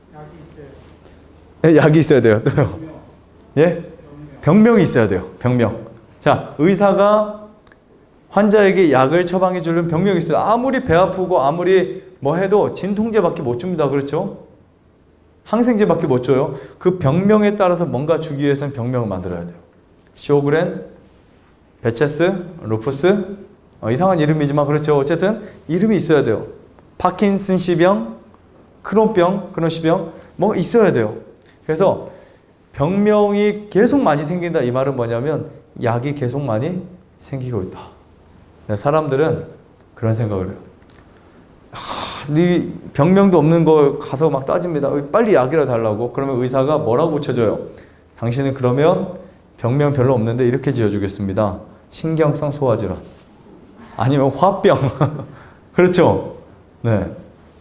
네, 약이 있어야 돼요. 또요. 예? 병명이 있어야 돼요. 병명. 자, 의사가 환자에게 약을 처방해 주려면 병명이 있어요. 아무리 배 아프고 아무리 뭐 해도 진통제밖에 못 줍니다. 그렇죠? 항생제밖에 못 줘요. 그 병명에 따라서 뭔가 주기 위해서는 병명을 만들어야 돼요. 쇼그렌, 베체스, 루푸스, 어, 이상한 이름이지만 그렇죠. 어쨌든 이름이 있어야 돼요. 파킨슨씨병, 크론병, 크론씨병 뭐 있어야 돼요. 그래서 병명이 계속 많이 생긴다, 이 말은 뭐냐면 약이 계속 많이 생기고 있다. 사람들은 그런 생각을 해요. 하, 네 병명도 없는 걸 가서 막 따집니다. 빨리 약이라 달라고. 그러면 의사가 뭐라고 고쳐줘요? 당신은 그러면 병명 별로 없는데 이렇게 지어주겠습니다. 신경성 소화질환. 아니면 화병. 그렇죠? 네.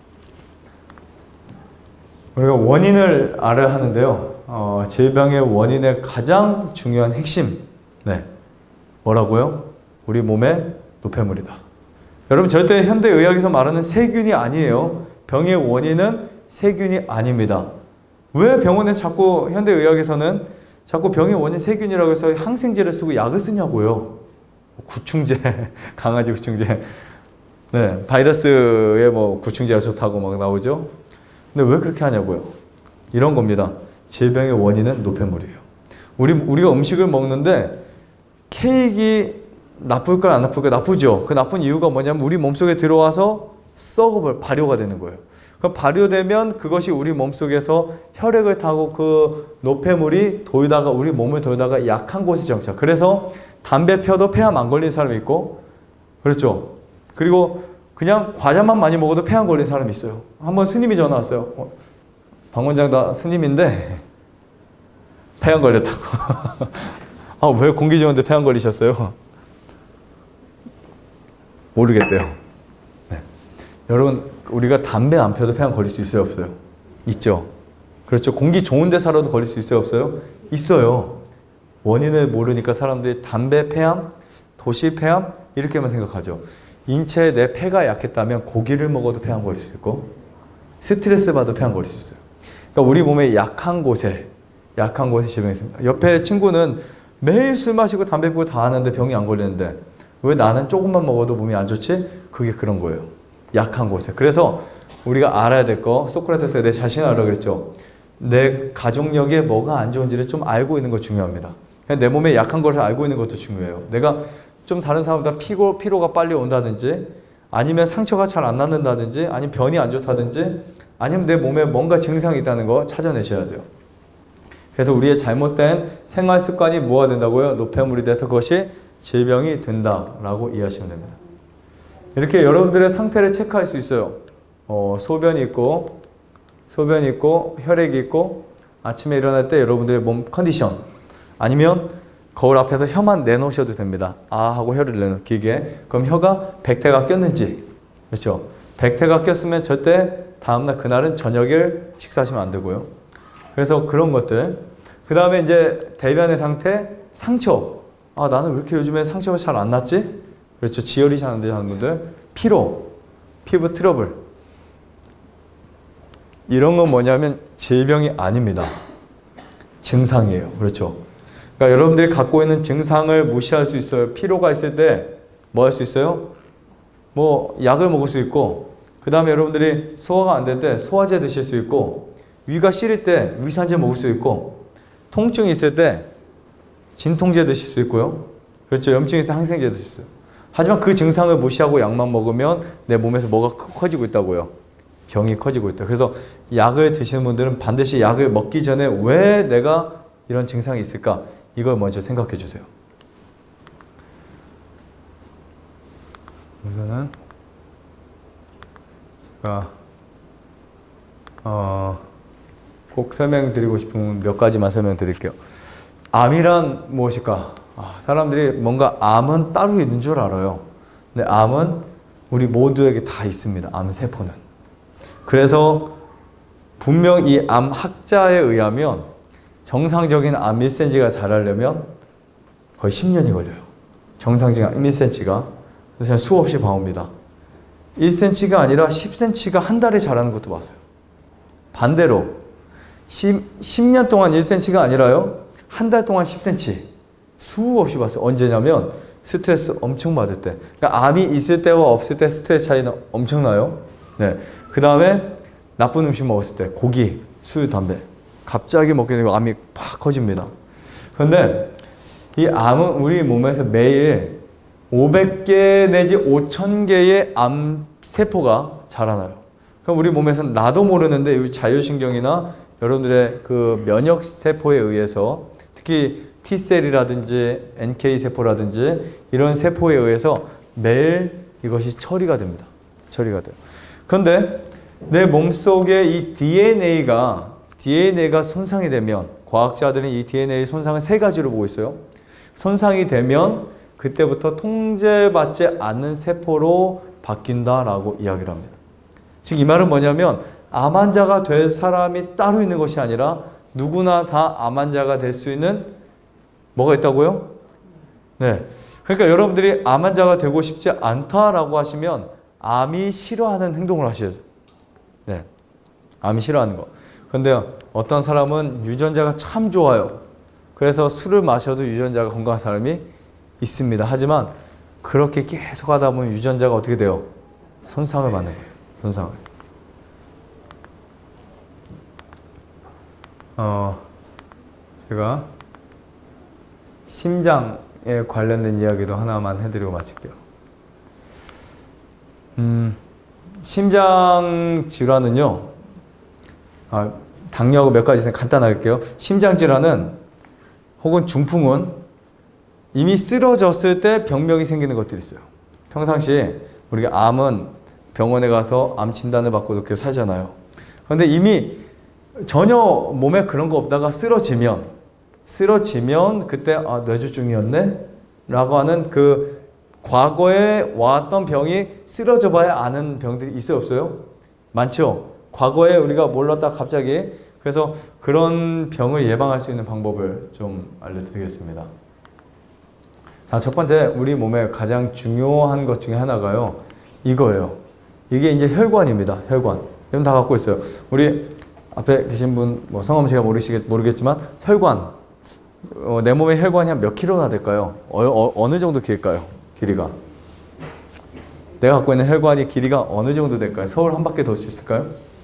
우리가 원인을 알아야 하는데요. 어, 질병의 원인의 가장 중요한 핵심. 네. 뭐라고요? 우리 몸의 노폐물이다. 여러분, 절대 현대의학에서 말하는 세균이 아니에요. 병의 원인은 세균이 아닙니다. 왜 병원에 자꾸 현대의학에서는 자꾸 병의 원인 세균이라고 해서 항생제를 쓰고 약을 쓰냐고요. 구충제, 강아지 구충제. 네, 바이러스에 뭐 구충제가 좋다고 막 나오죠. 근데 왜 그렇게 하냐고요. 이런 겁니다. 질병의 원인은 노폐물이에요. 우리, 우리가 음식을 먹는데 케이크 나쁠까 안 나쁠까? 나쁘죠. 그 나쁜 이유가 뭐냐면 우리 몸속에 들어와서 썩어버려, 발효가 되는 거예요. 그럼 발효되면 그것이 우리 몸속에서 혈액을 타고 그 노폐물이 돌다가 우리 몸을 돌다가 약한 곳에 정착. 그래서 담배 펴도 폐암 안 걸린 사람이 있고, 그렇죠. 그리고 그냥 과자만 많이 먹어도 폐암 걸린 사람이 있어요. 한번 스님이 전화 왔어요. 어, 방 원장 다 스님인데 폐암 걸렸다고. 아, 왜 공기 좋은데 폐암 걸리셨어요? 모르겠대요. 네. 여러분, 우리가 담배 안 펴도 폐암 걸릴 수 있어요, 없어요? 있죠. 그렇죠. 공기 좋은 데 살아도 걸릴 수 있어요, 없어요? 있어요. 원인을 모르니까 사람들이 담배 폐암, 도시 폐암 이렇게만 생각하죠. 인체에 내 폐가 약했다면 고기를 먹어도 폐암 걸릴 수 있고 스트레스 받아도 폐암 걸릴 수 있어요. 그러니까 우리 몸에 약한 곳에 약한 곳에 질병이 있습니다. 옆에 친구는 매일 술 마시고 담배 피우고 다 하는데 병이 안 걸리는데 왜 나는 조금만 먹어도 몸이 안 좋지? 그게 그런 거예요. 약한 곳에. 그래서 우리가 알아야 될 거, 소크라테스가 내 자신을 알아 그랬죠. 내 가족력에 뭐가 안 좋은지를 좀 알고 있는 거 중요합니다. 내 몸에 약한 것을 알고 있는 것도 중요해요. 내가 좀 다른 사람보다 피고, 피로가 빨리 온다든지 아니면 상처가 잘 안 낫는다든지 아니면 변이 안 좋다든지 아니면 내 몸에 뭔가 증상이 있다는 거 찾아내셔야 돼요. 그래서 우리의 잘못된 생활 습관이 뭐가 된다고요? 노폐물이 돼서 그것이 질병이 된다라고 이해하시면 됩니다. 이렇게 여러분들의 상태를 체크할 수 있어요. 어, 소변이 있고 소변이 있고 혈액이 있고 아침에 일어날 때 여러분들의 몸 컨디션, 아니면 거울 앞에서 혀만 내놓으셔도 됩니다. 아 하고 혀를 내놓 길게. 그럼 혀가 백태가 꼈는지, 그렇죠? 백태가 꼈으면 절대 다음날 그날은 저녁을 식사하시면 안 되고요. 그래서 그런 것들. 그 다음에 이제 대변의 상태, 상처. 아 나는 왜 이렇게 요즘에 상처가 잘 안 났지? 그렇죠. 지혈이 잘 안 되는 분들. 피로, 피부 트러블. 이런 건 뭐냐면 질병이 아닙니다. 증상이에요. 그렇죠. 그러니까 여러분들이 갖고 있는 증상을 무시할 수 있어요. 피로가 있을 때 뭐 할 수 있어요? 뭐 약을 먹을 수 있고, 그 다음에 여러분들이 소화가 안 될 때 소화제 드실 수 있고, 위가 시릴 때 위산제 먹을 수 있고, 통증이 있을 때 진통제 드실 수 있고요. 그렇죠. 염증이 있을 때 항생제 드실 수 있어요. 하지만 그 증상을 무시하고 약만 먹으면 내 몸에서 뭐가 커지고 있다고요. 병이 커지고 있다. 그래서 약을 드시는 분들은 반드시 약을 먹기 전에 왜 내가 이런 증상이 있을까? 이걸 먼저 생각해 주세요. 우선은 제가 어, 꼭 설명드리고 싶은 몇 가지만 설명드릴게요. 암이란 무엇일까? 아, 사람들이 뭔가 암은 따로 있는 줄 알아요. 근데 암은 우리 모두에게 다 있습니다. 암세포는. 그래서 분명 이 암학자에 의하면 정상적인 암 일 센티미터가 자라려면 거의 십 년이 걸려요. 정상적인 암 일 센티미터가. 그래서 수없이 봐옵니다. 일 센티미터가 아니라 십 센티미터가 한 달에 자라는 것도 봤어요. 반대로 십 년 동안 일 센티미터가 아니라요. 한 달 동안 십 센티미터. 수없이 봤어요. 언제냐면 스트레스 엄청 받을 때. 그러니까 암이 있을 때와 없을 때 스트레스 차이는 엄청나요. 네. 그 다음에 나쁜 음식 먹었을 때, 고기, 술, 담배. 갑자기 먹게 되고 암이 팍 커집니다. 그런데 이 암은 우리 몸에서 매일 오백 개 내지 오천 개의 암세포가 자라나요. 그럼 우리 몸에서는 나도 모르는데 이 자율신경이나 여러분들의 그 면역세포에 의해서, 특히 T셀이라든지 엔케이세포라든지 이런 세포에 의해서 매일 이것이 처리가 됩니다. 처리가 돼요. 그런데 내 몸속에 이 디엔에이가 디엔에이가 손상이 되면, 과학자들은 이 디엔에이 손상을 세 가지로 보고 있어요. 손상이 되면 그때부터 통제받지 않는 세포로 바뀐다라고 이야기를 합니다. 즉 이 말은 뭐냐면 암 환자가 될 사람이 따로 있는 것이 아니라 누구나 다 암 환자가 될 수 있는 뭐가 있다고요? 네. 그러니까 여러분들이 암 환자가 되고 싶지 않다라고 하시면 암이 싫어하는 행동을 하셔야죠. 네. 암이 싫어하는 거. 근데 어떤 사람은 유전자가 참 좋아요. 그래서 술을 마셔도 유전자가 건강한 사람이 있습니다. 하지만 그렇게 계속 하다 보면 유전자가 어떻게 돼요? 손상을 받는 거예요. 손상을. 어, 제가 심장에 관련된 이야기도 하나만 해드리고 마칠게요. 음, 심장 질환은요, 아, 당뇨하고 몇 가지 간단하게 할게요. 심장 질환은 혹은 중풍은 이미 쓰러졌을 때 병명이 생기는 것들이 있어요. 평상시에 우리가 암은 병원에 가서 암 진단을 받고 이렇게 살잖아요. 그런데 이미 전혀 몸에 그런 거 없다가 쓰러지면 쓰러지면 그때 아 뇌졸중이었네? 라고 하는 그 과거에 왔던 병이 쓰러져 봐야 아는 병들이 있어요, 없어요? 많죠? 과거에 우리가 몰랐다 갑자기. 그래서 그런 병을 예방할 수 있는 방법을 좀 알려드리겠습니다. 자, 첫 번째, 우리 몸에 가장 중요한 것 중에 하나가요, 이거예요. 이게 이제 혈관입니다. 혈관. 여러분 다 갖고 있어요. 우리 앞에 계신 분, 뭐 성함 제가 모르시겠, 모르겠지만 혈관. 어, 내 몸의 혈관이 한 몇 킬로나 될까요? 어, 어, 어느 정도 길까요? 길이가. 내가 갖고 있는 혈관이 길이가 어느 정도 될까요? 서울 한 바퀴 돌 수 있을까요?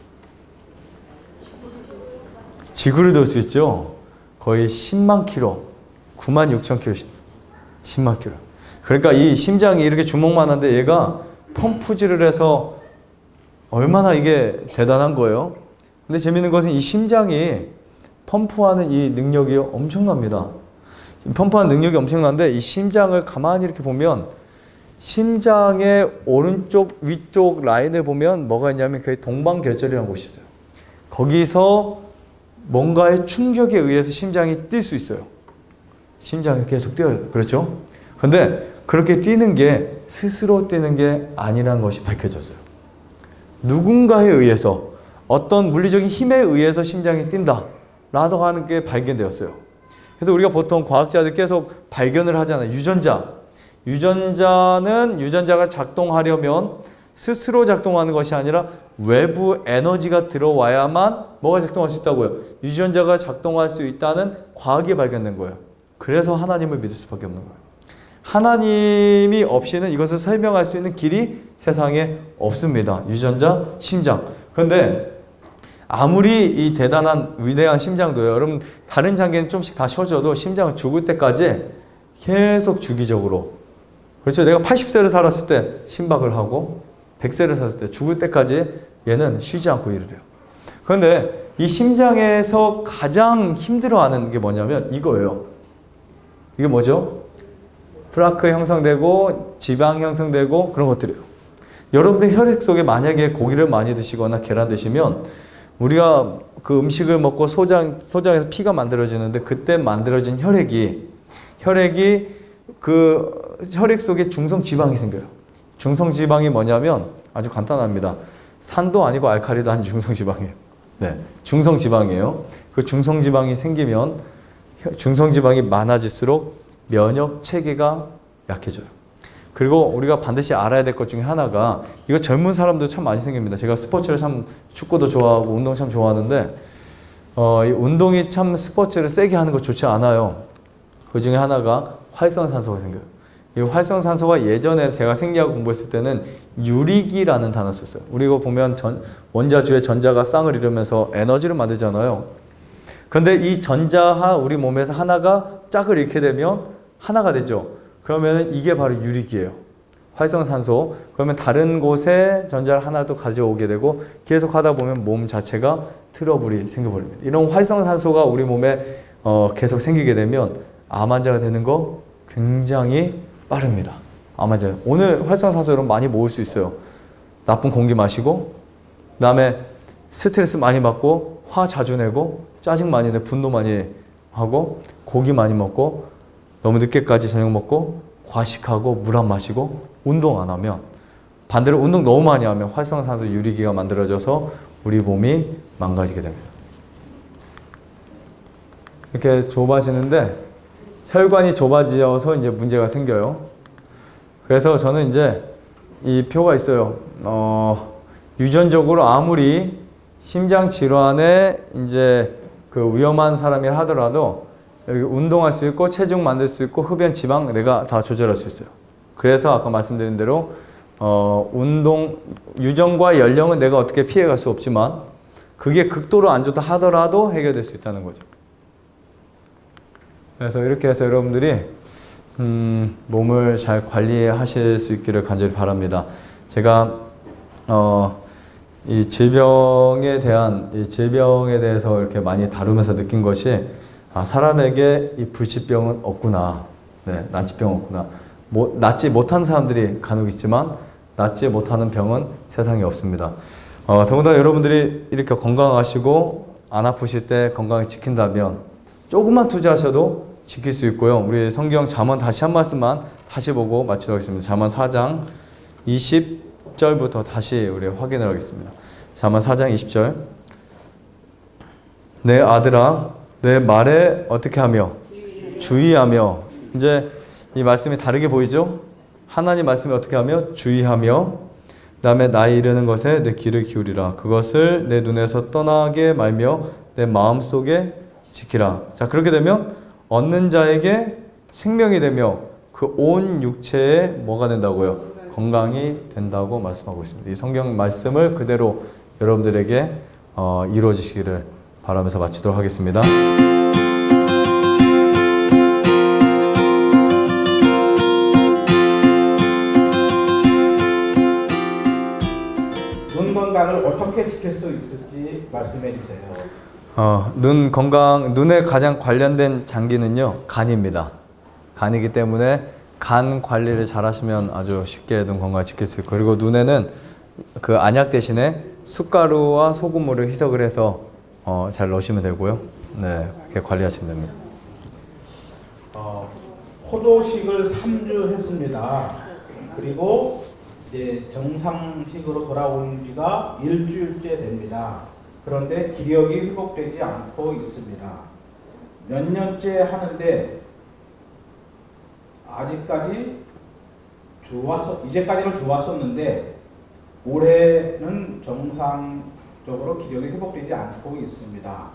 지구를 돌 수 있죠. 거의 십만 킬로, 구만 육천 킬로, 십만 킬로. 그러니까 이 심장이 이렇게 주먹만한데 얘가 펌프질을 해서 얼마나 이게 대단한 거예요. 근데 재밌는 것은 이 심장이 펌프하는 이 능력이 엄청납니다. 펌프하는 능력이 엄청난데 이 심장을 가만히 이렇게 보면 심장의 오른쪽 위쪽 라인을 보면 뭐가 있냐면 그게 동방결절이라는 곳이 있어요. 거기서 뭔가의 충격에 의해서 심장이 뛸 수 있어요. 심장이 계속 뛰어요. 그렇죠? 근데 그렇게 뛰는 게 스스로 뛰는 게 아니라는 것이 밝혀졌어요. 누군가에 의해서 어떤 물리적인 힘에 의해서 심장이 뛴다 라고 하는 게 발견되었어요. 그래서 우리가 보통 과학자들 계속 발견을 하잖아요. 유전자. 유전자는 유전자가 작동하려면 스스로 작동하는 것이 아니라 외부 에너지가 들어와야만 뭐가 작동할 수 있다고요? 유전자가 작동할 수 있다는 과학이 발견된 거예요. 그래서 하나님을 믿을 수밖에 없는 거예요. 하나님이 없이는 이것을 설명할 수 있는 길이 세상에 없습니다. 유전자, 심장. 그런데 아무리 이 대단한 위대한 심장도요. 여러분 다른 장기는 좀씩 다 쉬어져도 심장은 죽을 때까지 계속 주기적으로. 그렇죠. 내가 팔십 세를 살았을 때 심박을 하고 백 세를 살았을 때 죽을 때까지 얘는 쉬지 않고 일을 해요. 그런데 이 심장에서 가장 힘들어하는 게 뭐냐면 이거예요. 이게 뭐죠? 플라크 형성되고 지방 형성되고 그런 것들이에요. 여러분들 혈액 속에 만약에 고기를 많이 드시거나 계란 드시면 우리가 그 음식을 먹고 소장, 소장에서 피가 만들어지는데 그때 만들어진 혈액이 혈액이 그 혈액 속에 중성지방이 생겨요. 중성지방이 뭐냐면 아주 간단합니다. 산도 아니고 알칼리도 아닌 중성지방이에요. 네, 중성지방이에요. 그 중성지방이 생기면 중성지방이 많아질수록 면역 체계가 약해져요. 그리고 우리가 반드시 알아야 될 것 중에 하나가 이거 젊은 사람도 참 많이 생깁니다. 제가 스포츠를 참 축구도 좋아하고 운동 참 좋아하는데 어, 이 운동이 참 스포츠를 세게 하는 거 좋지 않아요. 그 중에 하나가 활성산소가 생겨요. 이 활성산소가 예전에 제가 생리학 공부했을 때는 유리기라는 단어 썼어요. 우리가 보면 전, 원자주의 전자가 쌍을 이루면서 에너지를 만들잖아요. 그런데 이 전자하 우리 몸에서 하나가 짝을 잃게 되면 하나가 되죠. 그러면 이게 바로 유리기예요. 활성산소. 그러면 다른 곳에 전자를 하나 더 가져오게 되고 계속 하다 보면 몸 자체가 트러블이 생겨버립니다. 이런 활성산소가 우리 몸에 어, 계속 생기게 되면 암 환자가 되는 거 굉장히 빠릅니다. 암 환자. 오늘 활성산소 여러분 많이 모을 수 있어요. 나쁜 공기 마시고 그 다음에 스트레스 많이 받고 화 자주 내고 짜증 많이 내고 분노 많이 하고 고기 많이 먹고 너무 늦게까지 저녁 먹고 과식하고 물 안 마시고 운동 안 하면 반대로 운동 너무 많이 하면 활성산소 유리기가 만들어져서 우리 몸이 망가지게 됩니다. 이렇게 좁아지는데 혈관이 좁아져서 이제 문제가 생겨요. 그래서 저는 이제 이 표가 있어요. 어, 유전적으로 아무리 심장 질환에 이제 그 위험한 사람이라 하더라도 여기 운동할 수 있고 체중 만들 수 있고 흡연 지방 내가 다 조절할 수 있어요. 그래서 아까 말씀드린 대로 어, 운동 유전과 연령은 내가 어떻게 피해갈 수 없지만 그게 극도로 안 좋다 하더라도 해결될 수 있다는 거죠. 그래서 이렇게 해서 여러분들이 음, 몸을 잘 관리하실 수 있기를 간절히 바랍니다. 제가 어, 이 질병에 대한 이 질병에 대해서 이렇게 많이 다루면서 느낀 것이 아, 사람에게 이 불치병은 없구나. 네, 난치병은 없구나. 뭐, 낫지 못한 사람들이 간혹 있지만 낫지 못하는 병은 세상에 없습니다. 어, 더군다나 여러분들이 이렇게 건강하시고 안 아프실 때 건강을 지킨다면 조금만 투자하셔도 지킬 수 있고요. 우리 성경 잠언 다시 한 말씀만 다시 보고 마치도록 하겠습니다. 잠언 사 장 이십 절부터 다시 우리 확인을 하겠습니다. 잠언 사 장 이십 절. 내 아들아 내 말에 어떻게 하며 주의하며. 이제 이 말씀이 다르게 보이죠? 하나님 말씀이 어떻게 하며 주의하며 그 다음에 나이 이르는 것에 내 귀를 기울이라. 그것을 내 눈에서 떠나게 말며 내 마음속에 지키라. 자, 그렇게 되면 얻는 자에게 생명이 되며 그 온 육체에 뭐가 된다고요? 건강이 된다고 말씀하고 있습니다. 이 성경 말씀을 그대로 여러분들에게 어, 이루어지시기를 바라면서 마치도록 하겠습니다. 눈 건강을 어떻게 지킬 수 있을지 말씀해 주세요. 어, 눈 건강, 눈에 가장 관련된 장기는요, 간입니다. 간이기 때문에 간 관리를 잘 하시면 아주 쉽게 눈 건강을 지킬 수 있고, 그리고 눈에는 그 안약 대신에 숟가루와 소금물을 희석을 해서 어, 잘 넣으시면 되고요. 네, 그렇게 관리하시면 됩니다. 어, 포도식을 삼 주 했습니다. 그리고 이제 정상식으로 돌아온 지가 일주일째 됩니다. 그런데 기력이 회복되지 않고 있습니다. 몇 년째 하는데 아직까지 좋았어, 이제까지는 좋았었는데 올해는 정상적으로 기력이 회복되지 않고 있습니다. 아,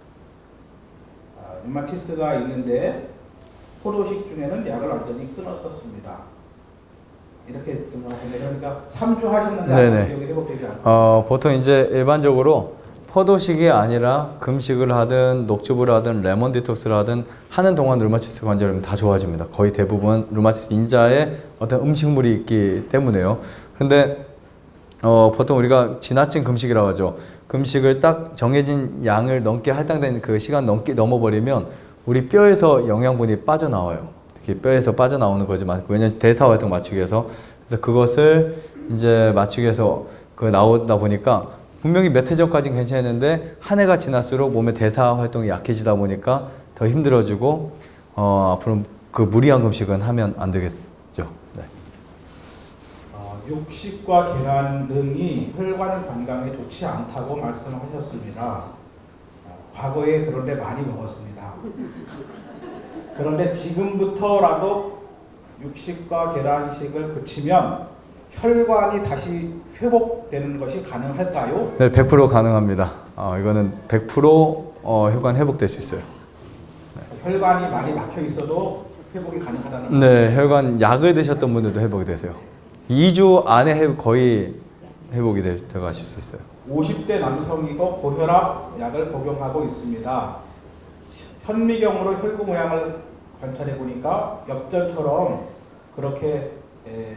류마티스가 있는데 포도식 중에는 약을 완전히 끊었었습니다. 이렇게 질문하셨는데, 그러니까 삼 주 하셨는데 아직 기력이 회복되지 않고. 어, 보통 이제 일반적으로 포도식이 아니라 금식을 하든 녹즙을 하든 레몬 디톡스를 하든 하는 동안 류마티스 관절염 다 좋아집니다. 거의 대부분 류마티스 인자에 어떤 음식물이 있기 때문에요. 근데 어, 보통 우리가 지나친 금식이라고 하죠. 금식을 딱 정해진 양을 넘게 할당된 그 시간 넘게 넘어버리면 우리 뼈에서 영양분이 빠져나와요. 특히 뼈에서 빠져나오는 거지. 왜냐면 대사 활동 맞추기 위해서. 그래서 그것을 이제 맞추기 위해서 그 나오다 보니까 분명히 몇 해 전까지는 괜찮았는데 한 해가 지날수록 몸의 대사 활동이 약해지다 보니까 더 힘들어지고 어, 앞으로 그 무리한 금식은 하면 안 되겠죠. 네. 어, 육식과 계란 등이 혈관 건강에 좋지 않다고 말씀하셨습니다. 어, 과거에 그런데 많이 먹었습니다. 그런데 지금부터라도 육식과 계란식을 그치면 혈관이 다시 회복되는 것이 가능할까요? 네, 백 퍼센트 가능합니다. 어, 이거는 백 퍼센트 어, 혈관 회복될 수 있어요. 네. 혈관이 많이 막혀 있어도 회복이 가능하다는 네, 혈관 약을 드셨던 분들도 회복이 되세요. 이 주 안에 거의 회복이 되, 가실 수 있어요. 오십 대 남성이고 고혈압 약을 복용하고 있습니다. 현미경으로 혈구 모양을 관찰해 보니까 엽전처럼 그렇게 에,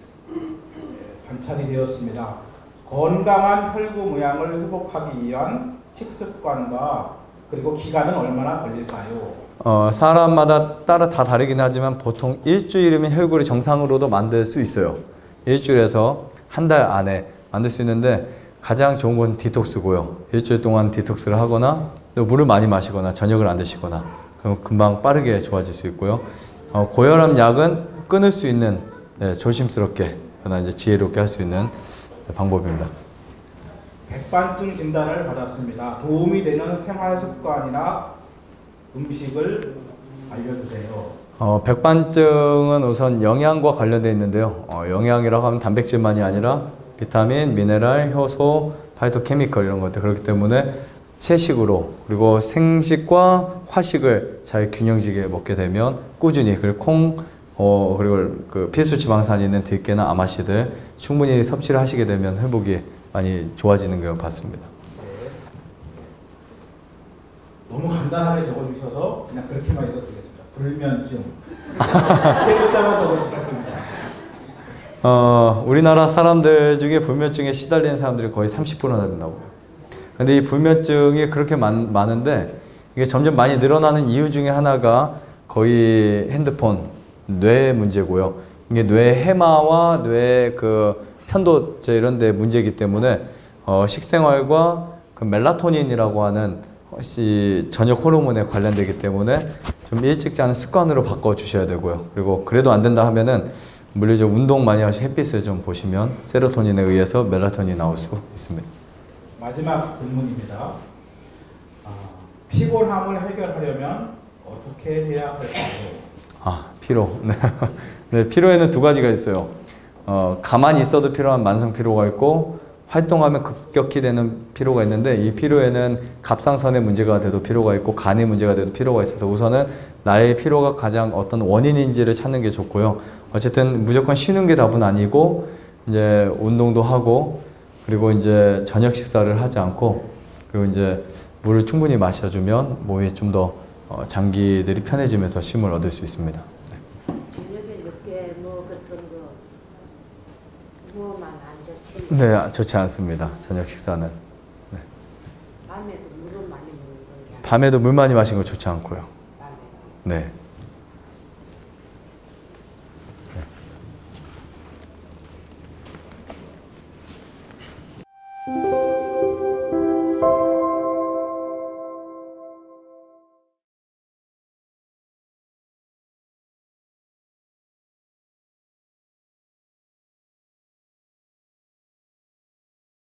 관찰이 되었습니다. 건강한 혈구 모양을 회복하기 위한 식습관과 그리고 기간은 얼마나 걸릴까요? 어, 사람마다 따라 다 다르긴 하지만 보통 일주일이면 혈구를 정상으로도 만들 수 있어요. 일주일에서 한 달 안에 만들 수 있는데 가장 좋은 건 디톡스고요. 일주일 동안 디톡스를 하거나 또 물을 많이 마시거나 저녁을 안 드시거나 그럼 금방 빠르게 좋아질 수 있고요. 어, 고혈압 약은 끊을 수 있는 네, 조심스럽게 그러나 이제 지혜롭게 할 수 있는 방법입니다. 백반증 진단을 받았습니다. 도움이 되는 생활 습관이나 음식을 알려주세요. 어, 백반증은 우선 영양과 관련되어 있는데요. 어, 영양이라고 하면 단백질만이 아니라 비타민, 미네랄, 효소, 파이토케미컬 이런 것들 그렇기 때문에 채식으로 그리고 생식과 화식을 잘 균형지게 먹게 되면 꾸준히 그리고 콩 어, 그리고 그 필수 지방산이 있는 들깨나 아마씨들 충분히 섭취를 하시게 되면 회복이 많이 좋아지는 걸 봤습니다. 네. 너무 간단하게 적어주셔서 그냥 그렇게만 읽어드리겠습니다. 불면증. 세 글자만 적어주셨습니다. 어, 우리나라 사람들 중에 불면증에 시달리는 사람들이 거의 삼십 퍼센트나 된다고요. 근데 이 불면증이 그렇게 많, 많은데 이게 점점 많이 늘어나는 이유 중에 하나가 거의 핸드폰, 뇌 문제고요. 이게 뇌 해마와 뇌 그 편도제 이런 데 문제이기 때문에 어, 식생활과 그 멜라토닌이라고 하는 혹시 저녁 호르몬에 관련되기 때문에 좀 일찍 자는 습관으로 바꿔 주셔야 되고요. 그리고 그래도 안 된다 하면은 물리적 운동 많이 하시 햇빛을 좀 보시면 세로토닌에 의해서 멜라토닌이 나올 수 있습니다. 마지막 질문입니다. 아, 피곤함을 해결하려면 어떻게 해야 할까요? 아, 피로. 네. 네, 피로에는 두 가지가 있어요. 어, 가만히 있어도 피로한 만성 피로가 있고 활동하면 급격히 되는 피로가 있는데 이 피로에는 갑상선의 문제가 돼도 피로가 있고 간의 문제가 돼도 피로가 있어서 우선은 나의 피로가 가장 어떤 원인인지를 찾는 게 좋고요. 어쨌든 무조건 쉬는 게 답은 아니고 이제 운동도 하고 그리고 이제 저녁 식사를 하지 않고 그리고 이제 물을 충분히 마셔주면 몸이 좀 더 어, 장기들이 편해지면서 쉼을 얻을 수 있습니다. 네. 저녁에 늦게 먹었던 거 몸만 안 좋지? 네, 좋지 않습니다. 저녁 식사는. 네. 밤에도 물을 많이 먹어요. 밤에도 물 많이 마시는 거 좋지 않고요. 네.